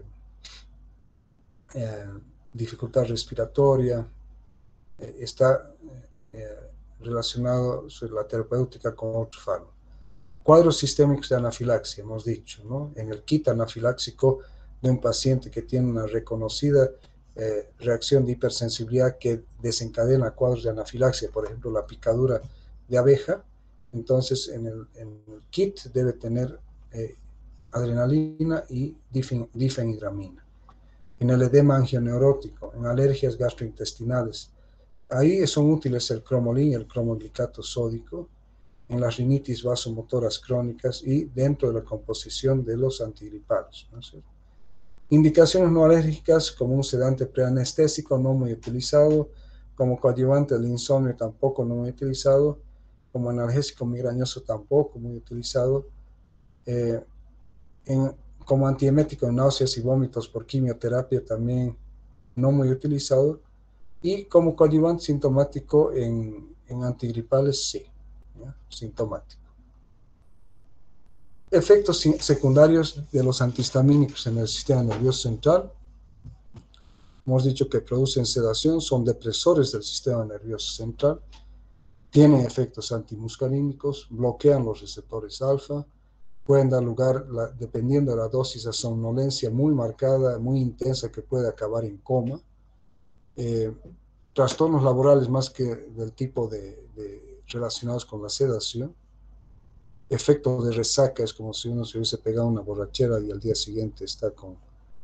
eh, dificultad respiratoria, eh, está eh, relacionado sobre la terapéutica con otro fármaco. Cuadros sistémicos de anafilaxia, hemos dicho, ¿no? En el kit anafiláxico de un paciente que tiene una reconocida eh, reacción de hipersensibilidad que desencadena cuadros de anafilaxia, por ejemplo, la picadura de abeja, entonces en el, en el kit debe tener eh, adrenalina y difen, difenhidramina. En el edema angioneurótico, en alergias gastrointestinales, ahí son útiles el cromolín y el cromoglicato sódico, en las rinitis vasomotoras crónicas y dentro de la composición de los antigripales, ¿no es cierto? Indicaciones no alérgicas como un sedante preanestésico no muy utilizado, como coadyuvante del insomnio tampoco no muy utilizado, como analgésico migrañoso tampoco muy utilizado, eh, en, como antiemético en náuseas y vómitos por quimioterapia también no muy utilizado, y como coadyuvante sintomático en, en antigripales sí, ¿ya? Sintomático. Efectos secundarios de los antihistamínicos en el sistema nervioso central. Hemos dicho que producen sedación, son depresores del sistema nervioso central, tienen efectos antimuscarínicos, bloquean los receptores alfa, pueden dar lugar, la, dependiendo de la dosis, a somnolencia muy marcada, muy intensa que puede acabar en coma. Eh, trastornos laborales más que del tipo de, de relacionados con la sedación. Efecto de resaca, es como si uno se hubiese pegado una borrachera y al día siguiente está con,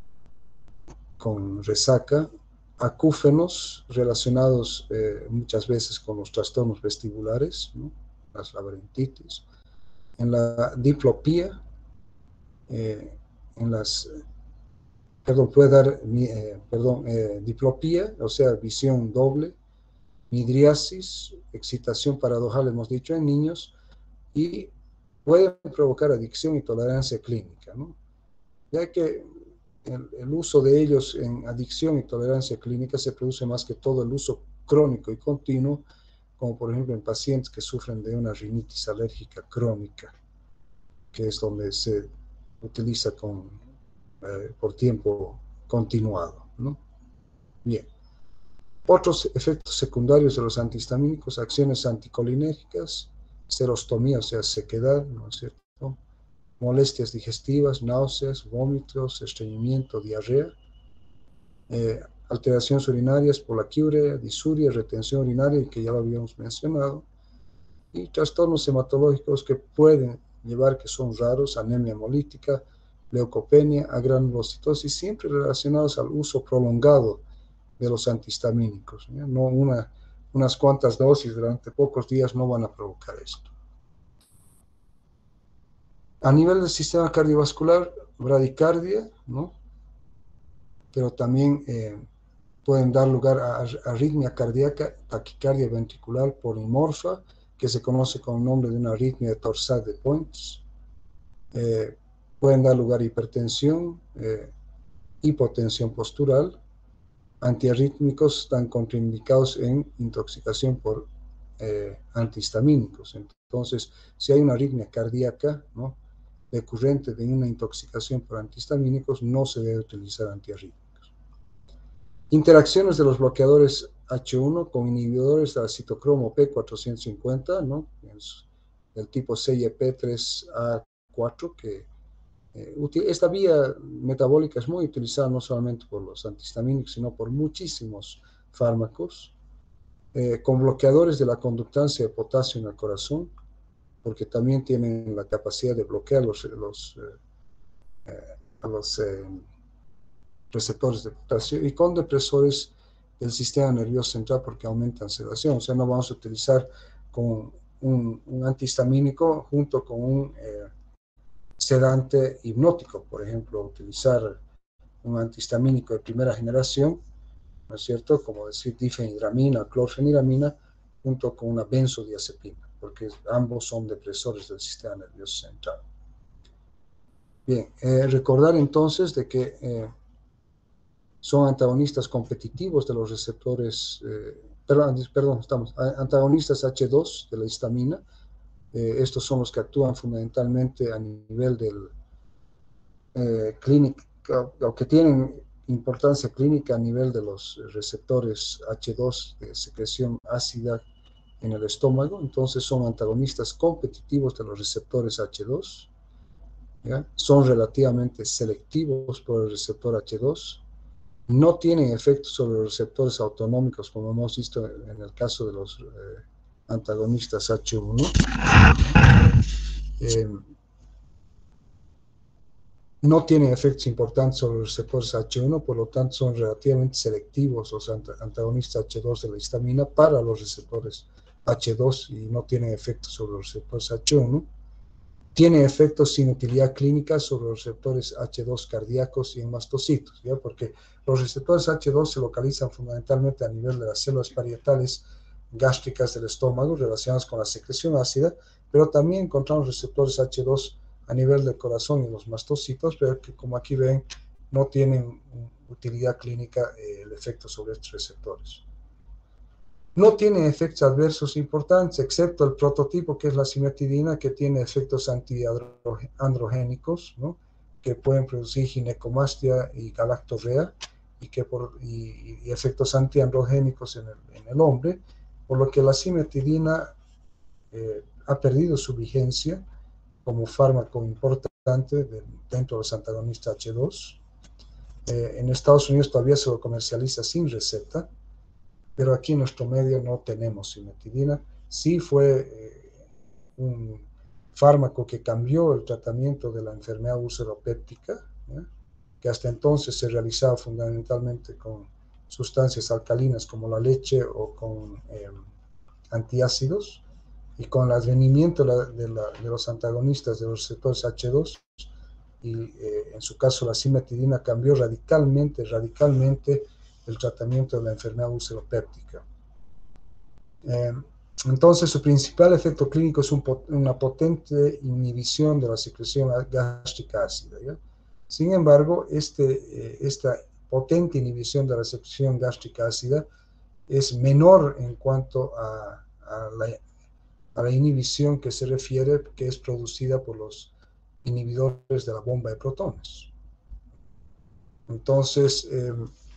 con resaca. Acúfenos relacionados eh, muchas veces con los trastornos vestibulares, ¿no? Las laberintitis. En la diplopía, eh, en las, perdón, puede dar, eh, perdón, eh, diplopía, o sea, visión doble, midriasis, excitación paradojal, hemos dicho, en niños, y pueden provocar adicción y tolerancia clínica, ¿no? Ya que el, el uso de ellos en adicción y tolerancia clínica se produce más que todo el uso crónico y continuo, como por ejemplo en pacientes que sufren de una rinitis alérgica crónica, que es donde se utiliza con, eh, por tiempo continuado, ¿no? Bien. Otros efectos secundarios de los antihistamínicos, acciones anticolinérgicas, serostomía, o sea, sequedad, ¿no es cierto? Molestias digestivas, náuseas, vómitos, estreñimiento, diarrea, eh, alteraciones urinarias, polaquiuria, disuria, retención urinaria, que ya lo habíamos mencionado, y trastornos hematológicos que pueden llevar, que son raros, anemia hemolítica, leucopenia, agranulocitosis, siempre relacionados al uso prolongado de los antihistamínicos, ¿eh? No una, unas cuantas dosis durante pocos días no van a provocar esto. A nivel del sistema cardiovascular, bradicardia, ¿no? Pero también eh, pueden dar lugar a arritmia cardíaca, taquicardia ventricular polimorfa, que se conoce con el nombre de una arritmia de Torsades de Pointes. Eh, pueden dar lugar a hipertensión, eh, hipotensión postural. Antiarrítmicos están contraindicados en intoxicación por eh, antihistamínicos. Entonces, si hay una arritmia cardíaca, ¿no?, recurrente de una intoxicación por antihistamínicos, no se debe utilizar antiarrítmicos. Interacciones de los bloqueadores H uno con inhibidores del citocromo P cuatrocientos cincuenta, ¿no?, del tipo C Y P tres A cuatro, que Eh, esta vía metabólica es muy utilizada no solamente por los antihistamínicos, sino por muchísimos fármacos, eh, con bloqueadores de la conductancia de potasio en el corazón, porque también tienen la capacidad de bloquear los, los, eh, eh, los eh, receptores de potasio, y con depresores del sistema nervioso central porque aumentan sedación. O sea, no vamos a utilizar con un, un antihistamínico junto con un eh, sedante hipnótico, por ejemplo, utilizar un antihistamínico de primera generación, ¿no es cierto? Como decir difenhidramina o clorfeniramina junto con una benzodiazepina, porque ambos son depresores del sistema nervioso central. Bien, eh, recordar entonces de que eh, son antagonistas competitivos de los receptores, eh, perdón, perdón, estamos, antagonistas H dos de la histamina. Eh, estos son los que actúan fundamentalmente a nivel del eh, clínico, o que tienen importancia clínica a nivel de los receptores H dos de secreción ácida en el estómago. Entonces son antagonistas competitivos de los receptores H dos, ¿ya? Son relativamente selectivos por el receptor H dos, no tienen efectos sobre los receptores autonómicos, como hemos visto en el caso de los eh, antagonistas H uno. Eh, no tienen efectos importantes sobre los receptores H uno, por lo tanto son relativamente selectivos los antagonistas H dos de la histamina para los receptores H dos y no tienen efectos sobre los receptores H uno. Tiene efectos sin utilidad clínica sobre los receptores H dos cardíacos y en mastocitos, ¿ya? Porque los receptores H dos se localizan fundamentalmente a nivel de las células parietales gástricas del estómago relacionadas con la secreción ácida, pero también encontramos receptores H dos a nivel del corazón y los mastocitos, pero que, como aquí ven, no tienen utilidad clínica eh, el efecto sobre estos receptores. No tiene efectos adversos importantes, excepto el prototipo, que es la cimetidina, que tiene efectos antiandrogénicos, ¿no? Que pueden producir ginecomastia y galactorrea, y, que por, y, y efectos antiandrogénicos en el, en el hombre, por lo que la cimetidina eh, ha perdido su vigencia como fármaco importante de, dentro de los antagonistas H dos. Eh, en Estados Unidos todavía se lo comercializa sin receta, pero aquí en nuestro medio no tenemos cimetidina. Sí fue eh, un fármaco que cambió el tratamiento de la enfermedad ulceropéptica, ¿eh? que hasta entonces se realizaba fundamentalmente con sustancias alcalinas como la leche o con eh, antiácidos, y con el advenimiento de, la, de, la, de los antagonistas de los receptores H dos, y eh, en su caso la cimetidina, cambió radicalmente, radicalmente el tratamiento de la enfermedad ulceropéptica. Eh, entonces, su principal efecto clínico es un, una potente inhibición de la secreción gástrica ácida, ¿ya? Sin embargo, este, eh, esta potente inhibición de la secreción gástrica ácida es menor en cuanto a, a, la, a la inhibición que se refiere, que es producida por los inhibidores de la bomba de protones. Entonces, eh,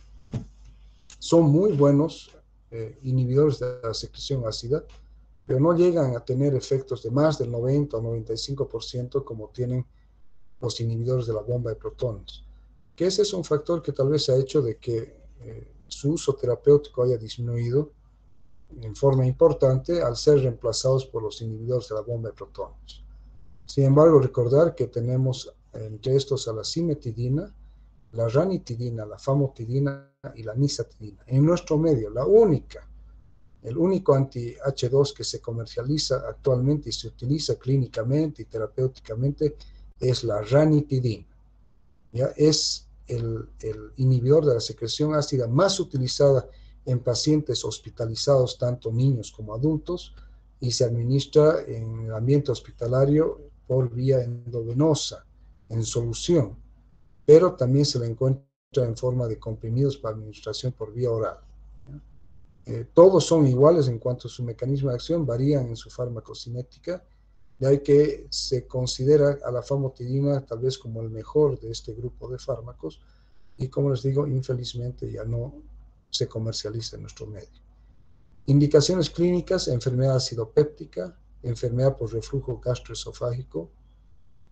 son muy buenos eh, inhibidores de la secreción ácida, pero no llegan a tener efectos de más del noventa o noventa y cinco por ciento como tienen los inhibidores de la bomba de protones. Que ese es un factor que tal vez ha hecho de que eh, su uso terapéutico haya disminuido en forma importante al ser reemplazados por los inhibidores de la bomba de protones. Sin embargo, recordar que tenemos entre estos a la cimetidina, la ranitidina, la famotidina y la nisatidina. En nuestro medio, la única, el único anti-H dos que se comercializa actualmente y se utiliza clínicamente y terapéuticamente es la ranitidina. ¿Ya? Es el, el inhibidor de la secreción ácida más utilizada en pacientes hospitalizados, tanto niños como adultos, y se administra en el ambiente hospitalario por vía endovenosa, en solución, pero también se la encuentra en forma de comprimidos para administración por vía oral. Eh, todos son iguales en cuanto a su mecanismo de acción, varían en su farmacocinética, de ahí que se considera a la famotidina tal vez como el mejor de este grupo de fármacos, y como les digo, infelizmente ya no se comercializa en nuestro medio. Indicaciones clínicas: enfermedad acidopéptica, enfermedad por reflujo gastroesofágico,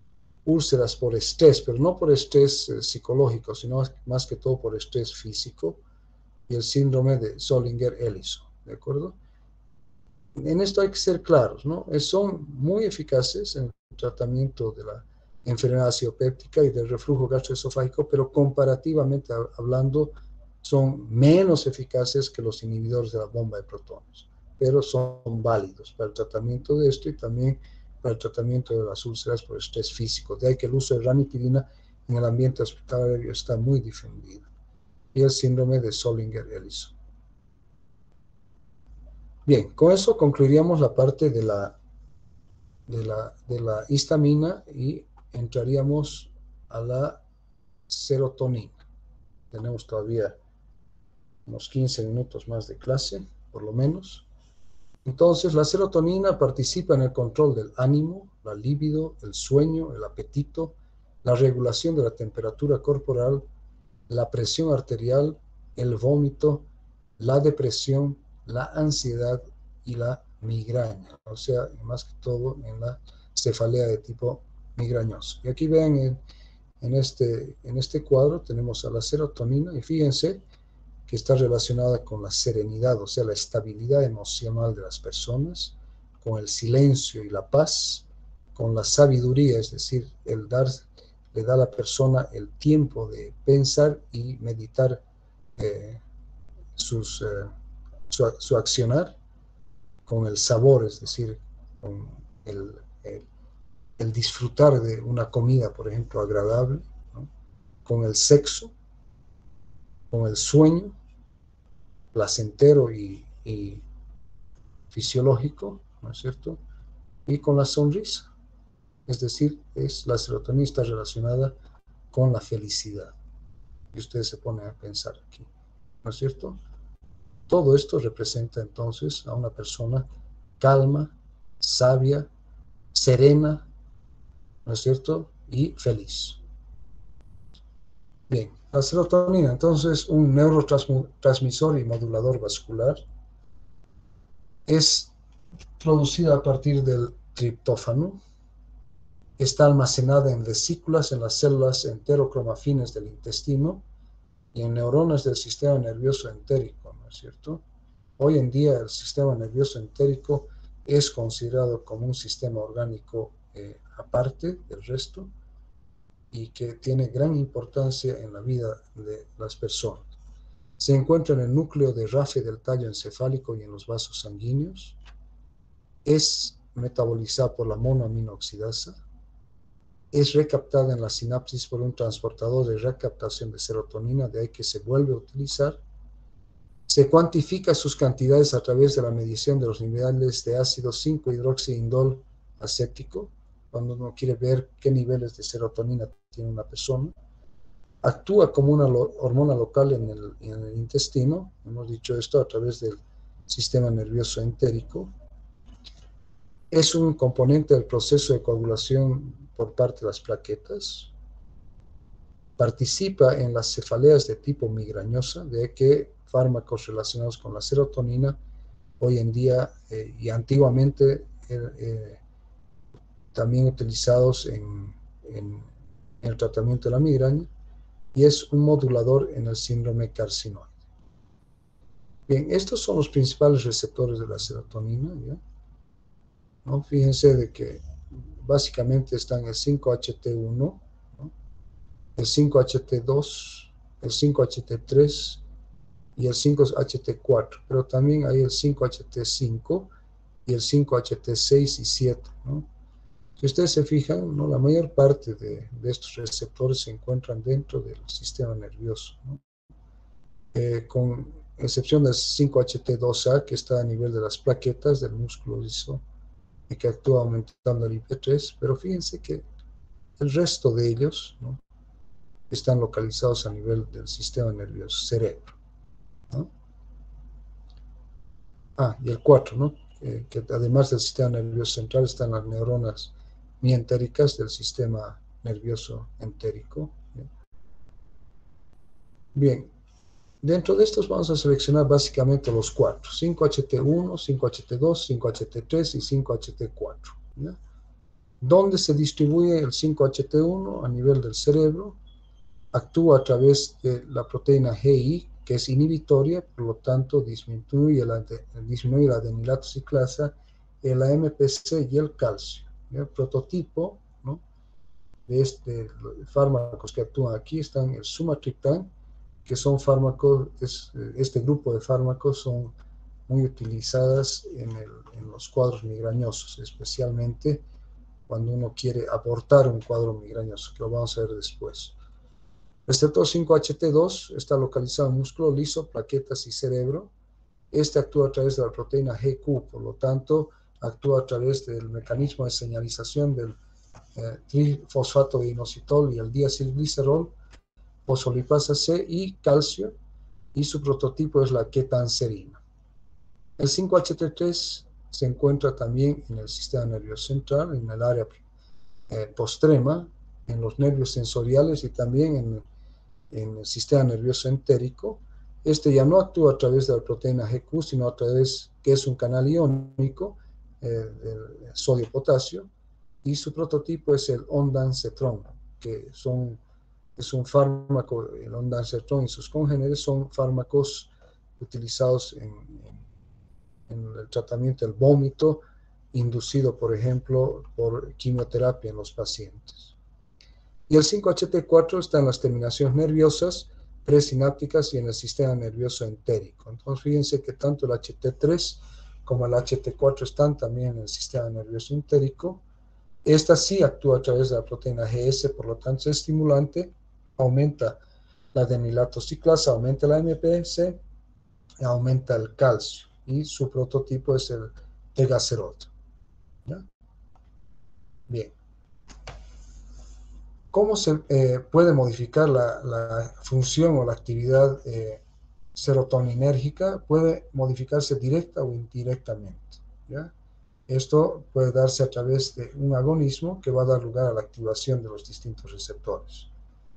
úlceras por estrés, pero no por estrés eh, psicológico, sino más que todo por estrés físico, y el síndrome de Zollinger-Ellison, ¿de acuerdo? En esto hay que ser claros, ¿no? Son muy eficaces en el tratamiento de la enfermedad ciopéptica y del reflujo gastroesofágico, pero comparativamente hablando son menos eficaces que los inhibidores de la bomba de protones, pero son válidos para el tratamiento de esto y también para el tratamiento de las úlceras por estrés físico. De ahí que el uso de ranitidina en el ambiente hospitalario está muy difundido. Y el síndrome de Zollinger-Ellison. Bien, con eso concluiríamos la parte de la, de la, de la histamina y entraríamos a la serotonina. Tenemos todavía unos quince minutos más de clase, por lo menos. Entonces, la serotonina participa en el control del ánimo, la libido, el sueño, el apetito, la regulación de la temperatura corporal, la presión arterial, el vómito, la depresión, la ansiedad y la migraña, o sea, más que todo en la cefalea de tipo migrañoso. Y aquí vean en, en, este, en este cuadro tenemos a la serotonina y fíjense que está relacionada con la serenidad, o sea, la estabilidad emocional de las personas, con el silencio y la paz, con la sabiduría, es decir, el dar, le da a la persona el tiempo de pensar y meditar eh, sus, eh, su, su, accionar, con el sabor, es decir, con el, el, el disfrutar de una comida, por ejemplo, agradable, ¿no? Con el sexo, con el sueño, placentero y, y fisiológico, ¿no es cierto? Y con la sonrisa, es decir, es la serotonina está relacionada con la felicidad. Y ustedes se ponen a pensar aquí, ¿no es cierto? Todo esto representa entonces a una persona calma, sabia, serena, ¿no es cierto? Y feliz. Bien, la serotonina, entonces, un neurotransmisor y modulador vascular, es producida a partir del triptófano, está almacenada en vesículas en las células enterocromafines del intestino y en neuronas del sistema nervioso entérico, ¿no es cierto? Hoy en día el sistema nervioso entérico es considerado como un sistema orgánico eh, aparte del resto y que tiene gran importancia en la vida de las personas. Se encuentra en el núcleo de rafe del tallo encefálico y en los vasos sanguíneos. Es metabolizada por la monoaminoxidasa. Es recaptada en la sinapsis por un transportador de recaptación de serotonina, de ahí que se vuelve a utilizar. Se cuantifica sus cantidades a través de la medición de los niveles de ácido cinco hidroxiindol acético, cuando uno quiere ver qué niveles de serotonina tiene una persona. Actúa como una lo, hormona local en el, en el intestino, hemos dicho esto a través del sistema nervioso entérico. Es un componente del proceso de coagulación por parte de las plaquetas. Participa en las cefaleas de tipo migrañosa, de que fármacos relacionados con la serotonina hoy en día eh, y antiguamente eh, eh, también utilizados en, en, en el tratamiento de la migraña, y es un modulador en el síndrome carcinoide. Bien, estos son los principales receptores de la serotonina, ¿ya? ¿No? Fíjense de que básicamente están el cinco H T uno, ¿no? El cinco H T dos, el cinco H T tres y el cinco H T cuatro, pero también hay el cinco H T cinco y el cinco H T seis y siete, ¿no? Si ustedes se fijan, ¿no? La mayor parte de, de estos receptores se encuentran dentro del sistema nervioso, ¿no? Eh, con excepción del cinco H T dos A, que está a nivel de las plaquetas del músculo liso y que actúa aumentando el I P tres, pero fíjense que el resto de ellos, ¿no? Están localizados a nivel del sistema nervioso, cerebro, ¿no? Ah, y el cuatro, ¿no? Eh, que además del sistema nervioso central están las neuronas mientéricas del sistema nervioso entérico. Bien. Bien, dentro de estos vamos a seleccionar básicamente los cuatro, cinco H T uno, cinco H T dos, cinco H T tres y cinco H T cuatro, ¿ya? ¿Dónde se distribuye el cinco H T uno? A nivel del cerebro. Actúa a través de la proteína G I, que es inhibitoria, por lo tanto disminuye la, disminuye la adenilato ciclasa, el A M P C y el calcio. El prototipo, ¿no?, de este fármacos que actúan aquí están el sumatriptán, que son fármacos, es, este grupo de fármacos son muy utilizadas en, el, en los cuadros migrañosos, especialmente cuando uno quiere abortar un cuadro migrañoso, que lo vamos a ver después. El receptor cinco H T dos está localizado en músculo liso, plaquetas y cerebro. Este actúa a través de la proteína G Q, por lo tanto, actúa a través del mecanismo de señalización del eh, trifosfato de inositol y el diacilglicerol, fosfolipasa C y calcio, y su prototipo es la ketanserina. El cinco H T tres se encuentra también en el sistema nervioso central, en el área eh, postrema, en los nervios sensoriales y también en, en el sistema nervioso entérico. Este ya no actúa a través de la proteína G Q, sino a través, que es un canal iónico, eh, del sodio-potasio, y su prototipo es el ondansetron, que son, es un fármaco, el ondansetron y sus congéneres son fármacos utilizados en, en, en el tratamiento del vómito, inducido, por ejemplo, por quimioterapia en los pacientes. Y el cinco H T cuatro está en las terminaciones nerviosas, presinápticas y en el sistema nervioso entérico. Entonces, fíjense que tanto el H T tres como el H T cuatro están también en el sistema nervioso entérico. Esta sí actúa a través de la proteína G S, por lo tanto es estimulante, aumenta la adenilato ciclasa, aumenta la A M P C, aumenta el calcio, y su prototipo es el tegaserot. ¿Ya? Bien. ¿Cómo se eh, puede modificar la, la función o la actividad eh, serotoninérgica? Puede modificarse directa o indirectamente, ¿ya? Esto puede darse a través de un agonismo que va a dar lugar a la activación de los distintos receptores.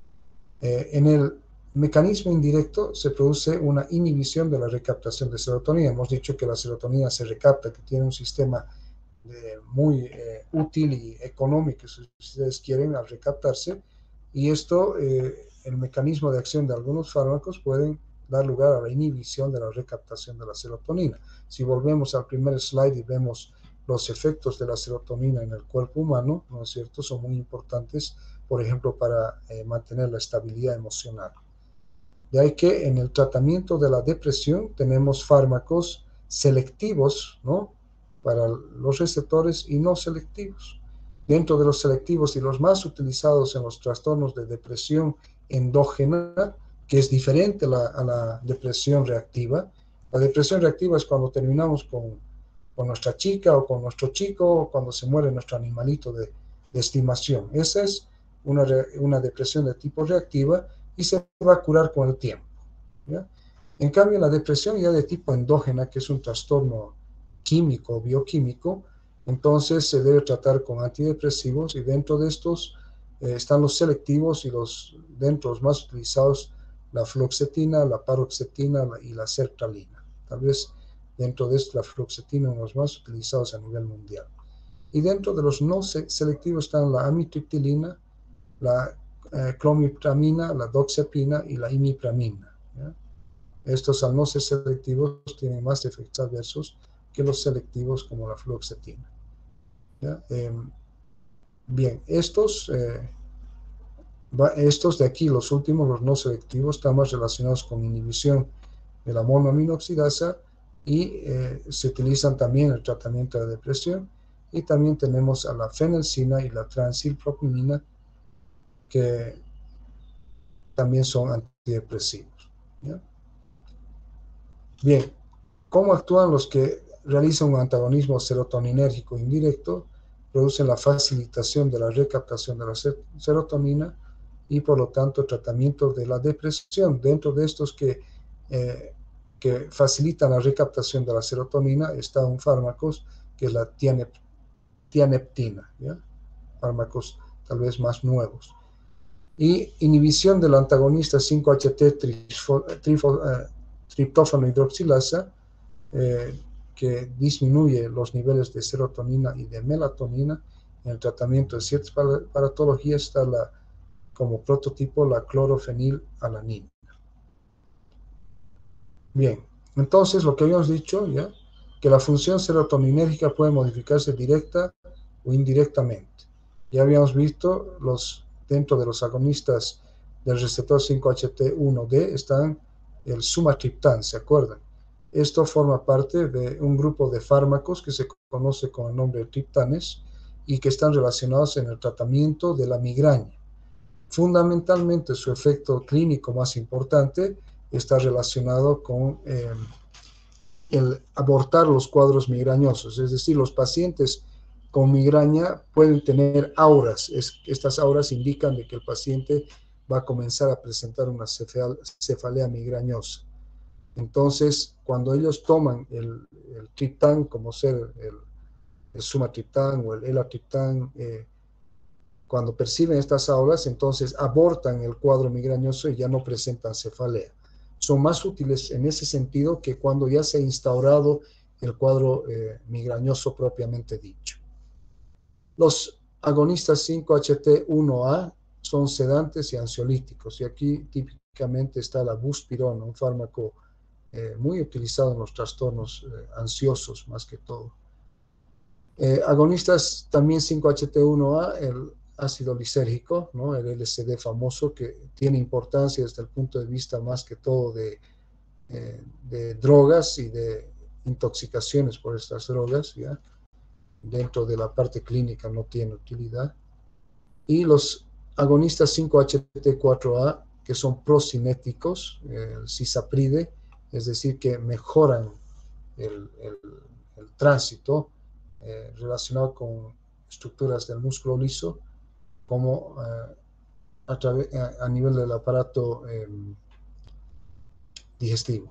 Eh, en el mecanismo indirecto se produce una inhibición de la recaptación de serotonina. Hemos dicho que la serotonina se recapta, que tiene un sistema eh, muy eh, útil y económico, si ustedes quieren, al recaptarse, y esto, eh, el mecanismo de acción de algunos fármacos pueden dar lugar a la inhibición de la recaptación de la serotonina. Si volvemos al primer slide y vemos los efectos de la serotonina en el cuerpo humano, ¿no es cierto?, son muy importantes, por ejemplo, para eh, mantener la estabilidad emocional. De ahí que en el tratamiento de la depresión tenemos fármacos selectivos, ¿no?, para los receptores y no selectivos. Dentro de los selectivos y los más utilizados en los trastornos de depresión endógena, que es diferente a la, a la depresión reactiva. La depresión reactiva es cuando terminamos con, con nuestra chica o con nuestro chico, o cuando se muere nuestro animalito de, de estimación. Esa es una, una depresión de tipo reactiva y se va a curar con el tiempo, ¿ya? En cambio, la depresión ya de tipo endógena, que es un trastorno químico o bioquímico, entonces se debe tratar con antidepresivos, y dentro de estos eh, están los selectivos, y los dentro los más utilizados, la fluoxetina, la paroxetina la, y la sertralina. Tal vez dentro de esto la fluoxetina es uno de los más utilizados a nivel mundial. Y dentro de los no selectivos están la amitriptilina, la eh, clomipramina, la doxepina y la imipramina, ¿ya? Estos, al no ser selectivos, tienen más efectos adversos que los selectivos, como la fluoxetina, ¿ya? Eh, bien, estos, eh, va, estos de aquí, los últimos, los no selectivos, están más relacionados con inhibición de la monoaminoxidasa, y eh, se utilizan también en el tratamiento de depresión. Y también tenemos a la fenelcina y la transilpropamina, que también son antidepresivos, ¿ya? Bien, ¿cómo actúan los que realizan un antagonismo serotoninérgico indirecto? Producen la facilitación de la recaptación de la serotonina y, por lo tanto, tratamiento de la depresión. Dentro de estos que, eh, que facilitan la recaptación de la serotonina está un fármaco que es la tianep, tianeptina, ¿ya? Fármacos tal vez más nuevos. Y inhibición del antagonista cinco H T trifo, trifo, eh, triptófano hidroxilasa, eh, que disminuye los niveles de serotonina y de melatonina, En el tratamiento de ciertas paratologías está la, como prototipo la clorofenilalanina. Bien, entonces lo que habíamos dicho ya, que la función serotoninérgica puede modificarse directa o indirectamente. Ya habíamos visto los, dentro de los agonistas del receptor cinco H T uno D están el sumatriptán, ¿se acuerdan? Esto forma parte de un grupo de fármacos que se conoce con el nombre de triptanes y que están relacionados en el tratamiento de la migraña. Fundamentalmente su efecto clínico más importante está relacionado con eh, el abortar los cuadros migrañosos, es decir, los pacientes con migraña pueden tener auras. Es, estas auras indican de que el paciente va a comenzar a presentar una cefal, cefalea migrañosa. Entonces, cuando ellos toman el, el triptán, como ser el, el sumatriptán o el elatriptán, eh, cuando perciben estas auras, entonces abortan el cuadro migrañoso y ya no presentan cefalea. Son más útiles en ese sentido que cuando ya se ha instaurado el cuadro eh, migrañoso propiamente dicho. Los agonistas cinco H T uno A son sedantes y ansiolíticos, y aquí típicamente está la buspirona, un fármaco eh, muy utilizado en los trastornos eh, ansiosos más que todo. Eh, agonistas también cinco H T uno A, el ácido lisérgico, ¿no? El L S D famoso, que tiene importancia desde el punto de vista más que todo de, eh, de drogas y de intoxicaciones por estas drogas, ¿ya? Dentro de la parte clínica no tiene utilidad. Y los agonistas cinco H T cuatro A, que son procinéticos, eh, el cisapride, es decir, que mejoran el, el, el tránsito eh, relacionado con estructuras del músculo liso, como eh, a, través, a, a nivel del aparato eh, digestivo.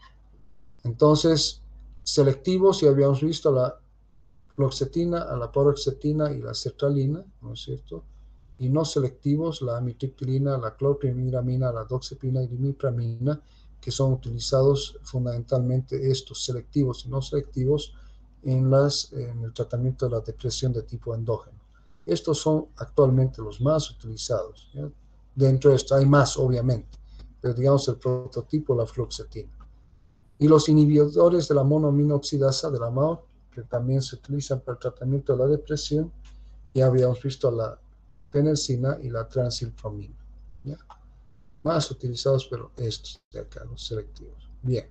Entonces, selectivos, ya habíamos visto la fluoxetina, a la paroxetina y la sertralina, ¿no es cierto? Y no selectivos, la amitriptilina, la clorpheniramina, la doxepina y la imipramina, que son utilizados fundamentalmente estos selectivos y no selectivos en, las, en el tratamiento de la depresión de tipo endógeno. Estos son actualmente los más utilizados, ¿ya? Dentro de esto hay más, obviamente, pero digamos el prototipo, la fluoxetina. Y los inhibidores de la monoaminoxidasa, de la M A O, que también se utilizan para el tratamiento de la depresión, ya habíamos visto la penicilina y la transilpromina, ¿ya? Más utilizados, pero estos de acá, los selectivos. Bien.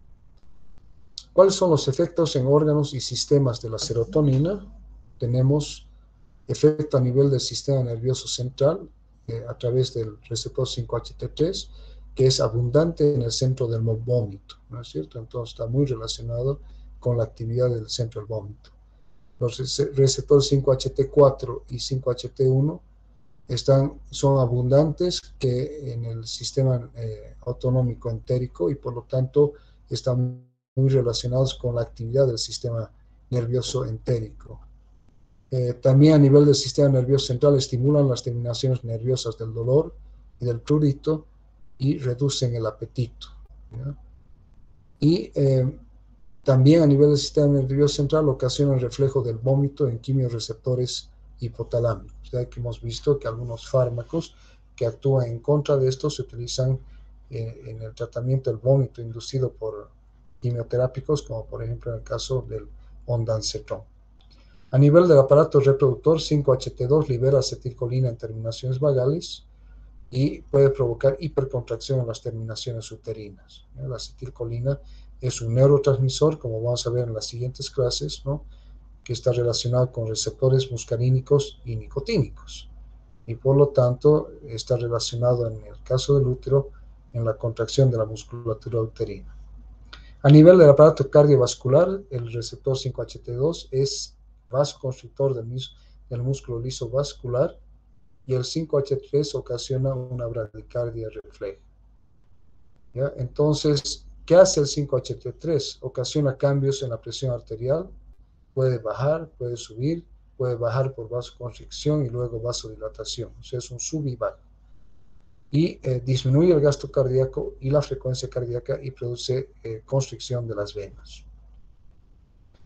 ¿Cuáles son los efectos en órganos y sistemas de la serotonina? Tenemos efecto a nivel del sistema nervioso central eh, a través del receptor cinco H T tres, que es abundante en el centro del vómito, ¿no es cierto? Entonces está muy relacionado con la actividad del centro del vómito. Los receptores cinco H T cuatro y cinco H T uno están, son abundantes que en el sistema eh, autonómico entérico, y por lo tanto están muy relacionados con la actividad del sistema nervioso entérico. Eh, también a nivel del sistema nervioso central estimulan las terminaciones nerviosas del dolor y del prurito y reducen el apetito, ¿ya? Y eh, también a nivel del sistema nervioso central ocasionan el reflejo del vómito en quimiorreceptores hipotalámicos. Ya que hemos visto que algunos fármacos que actúan en contra de esto se utilizan eh, en el tratamiento del vómito inducido por quimioterápicos, como por ejemplo en el caso del ondansetron. A nivel del aparato reproductor, cinco H T dos libera acetilcolina en terminaciones vagales y puede provocar hipercontracción en las terminaciones uterinas. La acetilcolina es un neurotransmisor, como vamos a ver en las siguientes clases, ¿no? Que está relacionado con receptores muscarínicos y nicotínicos, y por lo tanto está relacionado en el caso del útero en la contracción de la musculatura uterina. A nivel del aparato cardiovascular, el receptor cinco H T dos es vasoconstrictor del, del músculo liso vascular, y el cinco H T tres ocasiona una bradicardia refleja, ¿ya? Entonces, ¿qué hace el cinco H T tres? Ocasiona cambios en la presión arterial, puede bajar, puede subir, puede bajar por vasoconstricción y luego vasodilatación, o sea, es un sub y baja. Y eh, disminuye el gasto cardíaco y la frecuencia cardíaca y produce eh, constricción de las venas.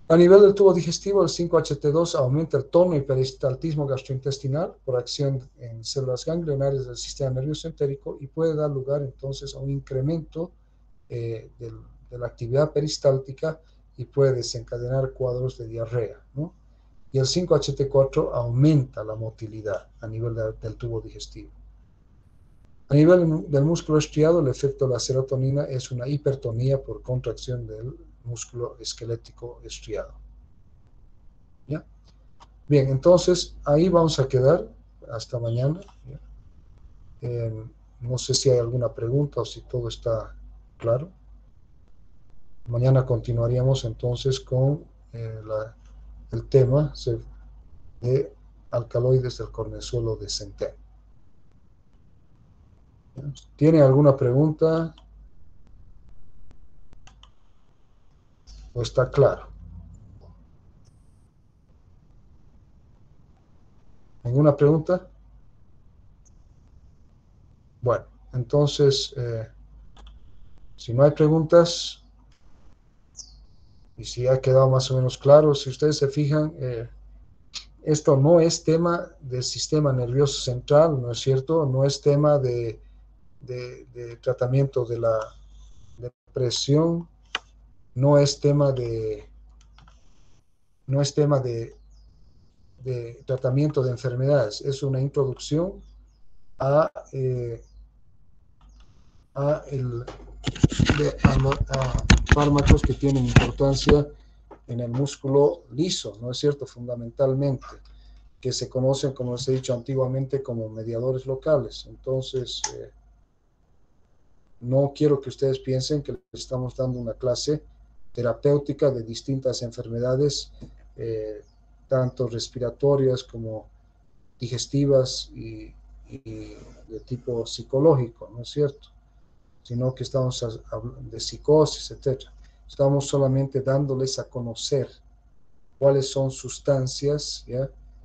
A nivel del tubo digestivo, el cinco H T dos aumenta el tono y peristaltismo gastrointestinal por acción en células ganglionarias del sistema nervioso entérico y puede dar lugar entonces a un incremento eh, del, de la actividad peristáltica y puede desencadenar cuadros de diarrea, ¿no? Y el cinco H T cuatro aumenta la motilidad a nivel de, del tubo digestivo. A nivel del músculo estriado, el efecto de la serotonina es una hipertonía por contracción del músculo esquelético estriado. ¿Ya? Bien, entonces ahí vamos a quedar hasta mañana. Eh, no sé si hay alguna pregunta o si todo está claro. Mañana continuaríamos entonces con eh, la, el tema de alcaloides del cornezuelo de Centeno. ¿Tiene alguna pregunta? ¿O está claro? ¿Ninguna pregunta? Bueno, entonces, eh, si no hay preguntas, y si ha quedado más o menos claro, si ustedes se fijan, eh, esto no es tema del sistema nervioso central, ¿no es cierto? No es tema de, de, de tratamiento de la depresión, no es tema de, no es tema de, de tratamiento de enfermedades, es una introducción a, eh, a, el, de, a, a fármacos que tienen importancia en el músculo liso, ¿no es cierto? Fundamentalmente, que se conocen, como les he dicho antiguamente, como mediadores locales. Entonces, eh, no quiero que ustedes piensen que les estamos dando una clase terapéutica de distintas enfermedades, eh, tanto respiratorias como digestivas y, y de tipo psicológico, ¿no es cierto? Sino que estamos hablando de psicosis, etcétera. Estamos solamente dándoles a conocer cuáles son sustancias, ¿ya?,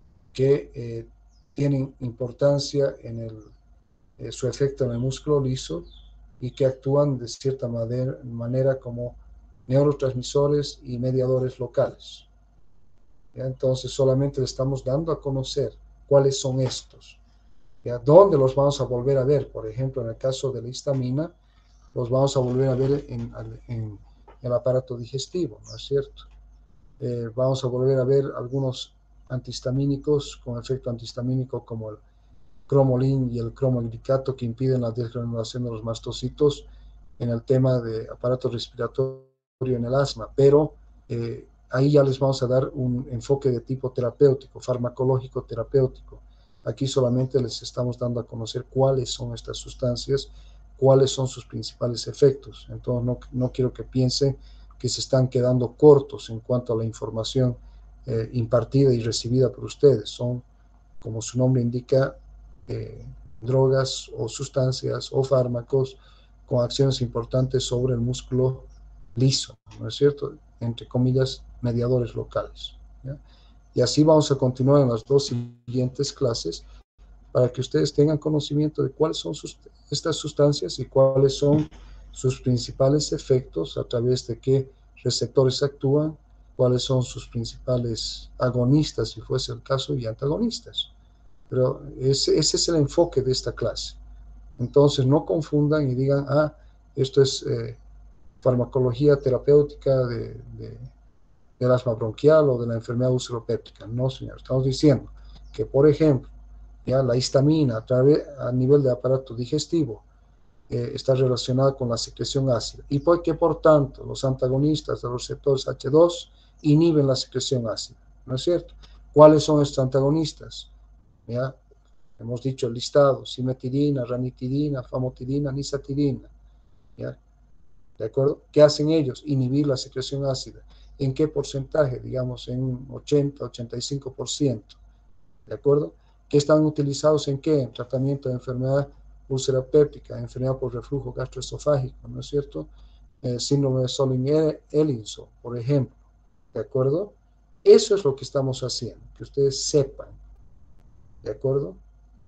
que eh, tienen importancia en el, eh, su efecto en el músculo liso y que actúan de cierta manera, manera como neurotransmisores y mediadores locales. ¿Ya? Entonces solamente le estamos dando a conocer cuáles son estos. ¿Ya? ¿Dónde los vamos a volver a ver? Por ejemplo, en el caso de la histamina, los vamos a volver a ver en, en el aparato digestivo, ¿no es cierto? Eh, vamos a volver a ver algunos antihistamínicos con efecto antihistamínico como el cromolin y el cromoglicato que impiden la desgranulación de los mastocitos en el tema de aparato respiratorio en el asma, pero eh, ahí ya les vamos a dar un enfoque de tipo terapéutico, farmacológico terapéutico. Aquí solamente les estamos dando a conocer cuáles son estas sustancias, cuáles son sus principales efectos. Entonces no, no quiero que piensen que se están quedando cortos en cuanto a la información eh, impartida y recibida por ustedes. Son, como su nombre indica, eh, drogas o sustancias o fármacos con acciones importantes sobre el músculo liso, ¿no es cierto? Entre comillas, mediadores locales. ¿Ya? Y así vamos a continuar en las dos siguientes clases para que ustedes tengan conocimiento de cuáles son sus, estas sustancias y cuáles son sus principales efectos, a través de qué receptores actúan, cuáles son sus principales agonistas, si fuese el caso, y antagonistas. Pero ese, ese es el enfoque de esta clase. Entonces no confundan y digan, ah, esto es eh, farmacología terapéutica de, de, del asma bronquial o de la enfermedad ulceropéptica. No, señor, estamos diciendo que, por ejemplo, ya la histamina a, través, a nivel de aparato digestivo eh, está relacionada con la secreción ácida y porque por tanto los antagonistas de los receptores H dos inhiben la secreción ácida, ¿no es cierto? ¿Cuáles son estos antagonistas? ¿Ya? Hemos dicho el listado: simetirina, ranitidina, famotidina, nisatidina. ¿Ya? ¿De acuerdo? ¿Qué hacen ellos? Inhibir la secreción ácida. ¿En qué porcentaje? Digamos en un ochenta, ochenta y cinco por ciento. ¿De acuerdo? ¿Qué están utilizados en qué? En tratamiento de enfermedad ulcerapéptica, enfermedad por reflujo gastroesofágico, ¿no es cierto? Eh, síndrome de Solling-Ellinson, por ejemplo. ¿De acuerdo? Eso es lo que estamos haciendo, que ustedes sepan. ¿De acuerdo?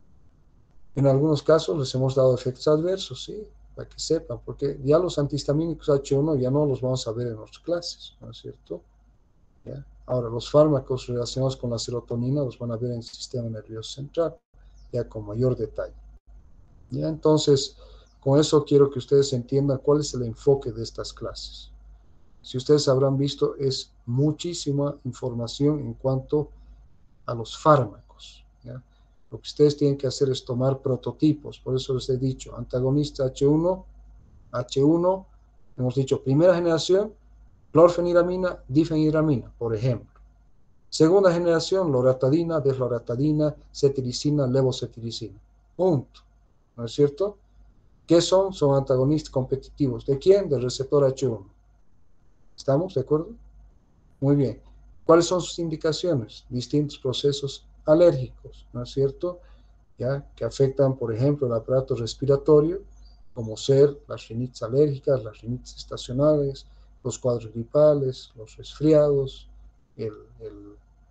En algunos casos les hemos dado efectos adversos, sí, para que sepan, porque ya los antihistamínicos H uno ya no los vamos a ver en nuestras clases, ¿no es cierto? ¿ya? Ahora, los fármacos relacionados con la serotonina los van a ver en el sistema nervioso central, ya con mayor detalle. ¿Ya? Entonces, con eso quiero que ustedes entiendan cuál es el enfoque de estas clases. Si ustedes habrán visto, es muchísima información en cuanto a los fármacos, ¿ya? Lo que ustedes tienen que hacer es tomar prototipos, por eso les he dicho, antagonista H uno, H uno, hemos dicho primera generación, clorfeniramina, difeniramina, por ejemplo. Segunda generación, loratadina, desloratadina, cetiricina, levocetiricina. Punto. ¿No es cierto? ¿Qué son? Son antagonistas competitivos. ¿De quién? Del receptor H uno. ¿Estamos de acuerdo? Muy bien. ¿Cuáles son sus indicaciones? Distintos procesos alérgicos, ¿no es cierto? ¿Ya? Que afectan, por ejemplo, el aparato respiratorio, como ser las rinitis alérgicas, las rinitis estacionales, los cuadros gripales, los resfriados, el, el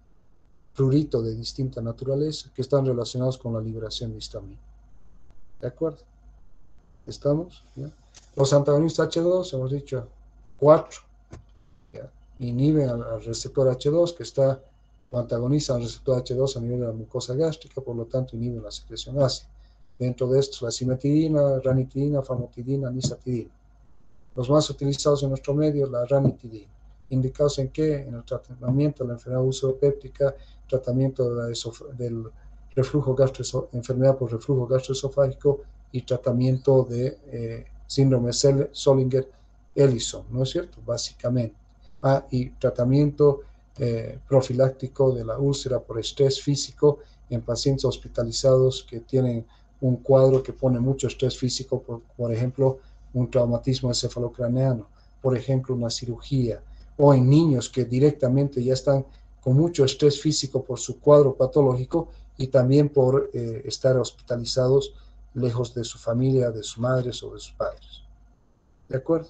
prurito de distinta naturaleza, que están relacionados con la liberación de histamina. ¿De acuerdo? ¿Estamos? ¿Ya? Los antagonistas H dos, hemos dicho cuatro, ¿ya? Inhiben al, al receptor H dos, que está, o antagonizan al receptor H dos a nivel de la mucosa gástrica, por lo tanto inhiben la secreción ácida. Dentro de estos, la cimetidina, ranitidina, famotidina, nisatidina. Los más utilizados en nuestro medio, la ranitidina. ¿Indicados en qué? En el tratamiento de la enfermedad ureopéptica, tratamiento de la del reflujo gastro, enfermedad por reflujo gastroesofágico y tratamiento de eh, síndrome Solinger-Ellison, ¿no es cierto? Básicamente. Ah, y tratamiento eh, profiláctico de la úlcera por estrés físico en pacientes hospitalizados que tienen un cuadro que pone mucho estrés físico, por, por ejemplo, un traumatismo encefalocraneano, por ejemplo, una cirugía, o en niños que directamente ya están con mucho estrés físico por su cuadro patológico y también por eh, estar hospitalizados lejos de su familia, de sus madres o de sus padres. ¿De acuerdo?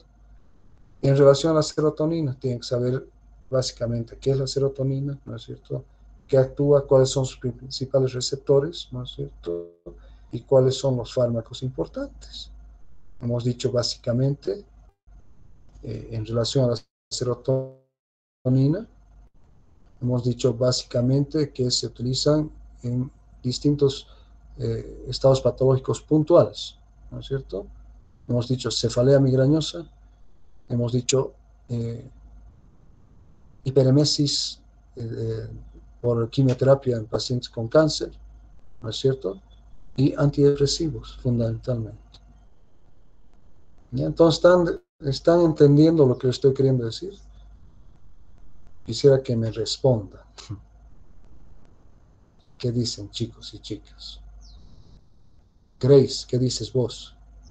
En relación a la serotonina, tienen que saber básicamente qué es la serotonina, ¿no es cierto? ¿Qué actúa? ¿Cuáles son sus principales receptores? ¿No es cierto? Y cuáles son los fármacos importantes. Hemos dicho básicamente, eh, en relación a la serotonina, hemos dicho básicamente que se utilizan en distintos eh, estados patológicos puntuales, ¿no es cierto? Hemos dicho cefalea migrañosa, hemos dicho eh, hiperemesis eh, por quimioterapia en pacientes con cáncer, ¿no es cierto? Y antidepresivos, fundamentalmente. ¿Ya? Entonces, ¿están, ¿están entendiendo lo que estoy queriendo decir? Quisiera que me respondan. ¿Qué dicen, chicos y chicas? Grace, ¿qué dices vos?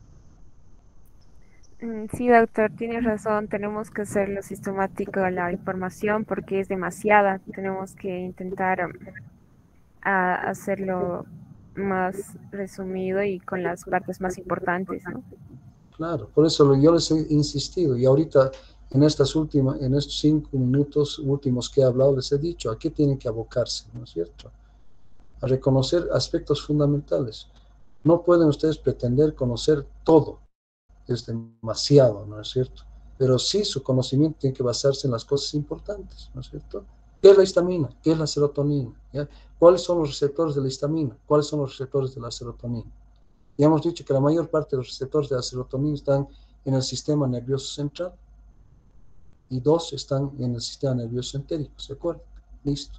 Mm, Sí, doctor, tienes razón. Tenemos que hacerlo sistemático la información porque es demasiada. Tenemos que intentar um, a- hacerlo más resumido y con las partes más importantes, ¿no? Claro, por eso yo les he insistido y ahorita en estas últimas, en estos cinco minutos últimos que he hablado les he dicho a qué tienen que abocarse, ¿no es cierto? A reconocer aspectos fundamentales. No pueden ustedes pretender conocer todo, es demasiado, ¿no es cierto? Pero sí su conocimiento tiene que basarse en las cosas importantes, ¿no es cierto? ¿Qué es la histamina? ¿Qué es la serotonina? ¿Ya? ¿Cuáles son los receptores de la histamina? ¿Cuáles son los receptores de la serotonina? Ya hemos dicho que la mayor parte de los receptores de la serotonina están en el sistema nervioso central y dos están en el sistema nervioso entérico, ¿se acuerdan? Listo.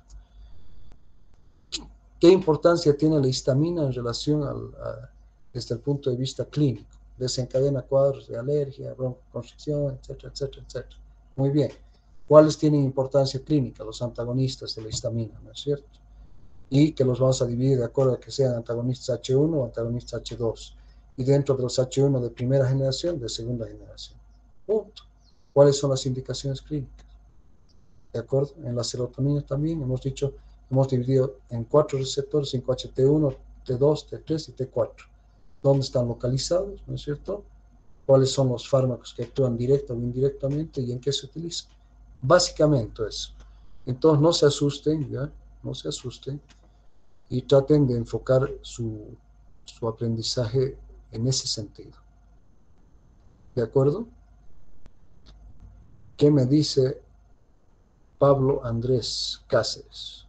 ¿Qué importancia tiene la histamina en relación al, a, desde el punto de vista clínico? Desencadena cuadros de alergia, broncoconstricción, etcétera, etcétera, etcétera. Muy bien. ¿Cuáles tienen importancia clínica? Los antagonistas de la histamina, ¿no es cierto? Y que los vamos a dividir de acuerdo a que sean antagonistas H uno o antagonistas H dos. Y dentro de los H uno de primera generación, de segunda generación. Punto. ¿Cuáles son las indicaciones clínicas? ¿De acuerdo? En la serotonina también hemos dicho, hemos dividido en cuatro receptores, cinco H T uno, T dos, T tres y T cuatro. ¿Dónde están localizados? ¿No es cierto? ¿Cuáles son los fármacos que actúan directa o indirectamente y en qué se utilizan? Básicamente eso. Entonces no se asusten, ¿ya? No se asusten y traten de enfocar su, su aprendizaje en ese sentido. ¿De acuerdo? ¿Qué me dice Pablo Andrés Cáceres.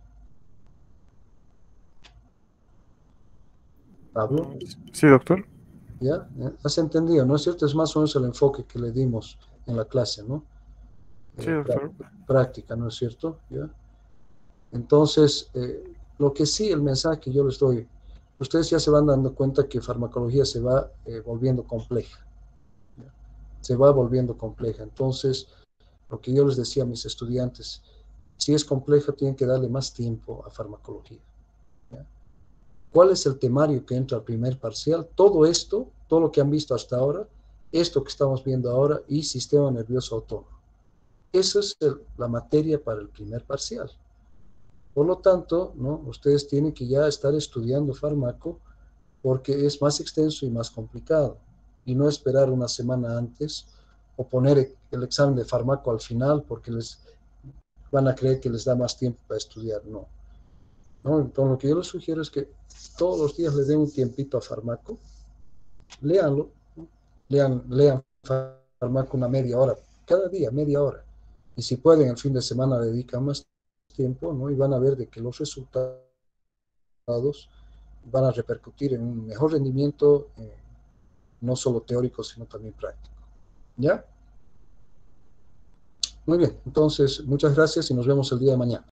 Pablo. Sí, doctor. ¿Ya? ¿Has entendido? ¿No es cierto? Es más o menos el enfoque que le dimos en la clase, ¿no? Sí, Eh, doctor. práctica, ¿no es cierto? ¿Ya? Entonces, eh, lo que sí, el mensaje que yo les doy, ustedes ya se van dando cuenta que farmacología se va eh, volviendo compleja, ¿ya? Se va volviendo compleja. Entonces, lo que yo les decía a mis estudiantes, si es compleja, tienen que darle más tiempo a farmacología, ¿ya? ¿Cuál es el temario que entra al primer parcial? Todo esto, todo lo que han visto hasta ahora, esto que estamos viendo ahora y sistema nervioso autónomo. Esa es el, la materia para el primer parcial. Por lo tanto, ¿no? Ustedes tienen que ya estar estudiando fármaco porque es más extenso y más complicado. Y no esperar una semana antes o poner el examen de fármaco al final porque les van a creer que les da más tiempo para estudiar. No. ¿No? Entonces, lo que yo les sugiero es que todos los días les den un tiempito a fármaco, léanlo, ¿no? lean, lean fármaco una media hora, cada día, media hora. Y si pueden, el fin de semana dedican más tiempo, ¿no? Y van a ver de que los resultados van a repercutir en un mejor rendimiento, eh, no solo teórico, sino también práctico. ¿Ya? Muy bien, entonces, muchas gracias y nos vemos el día de mañana.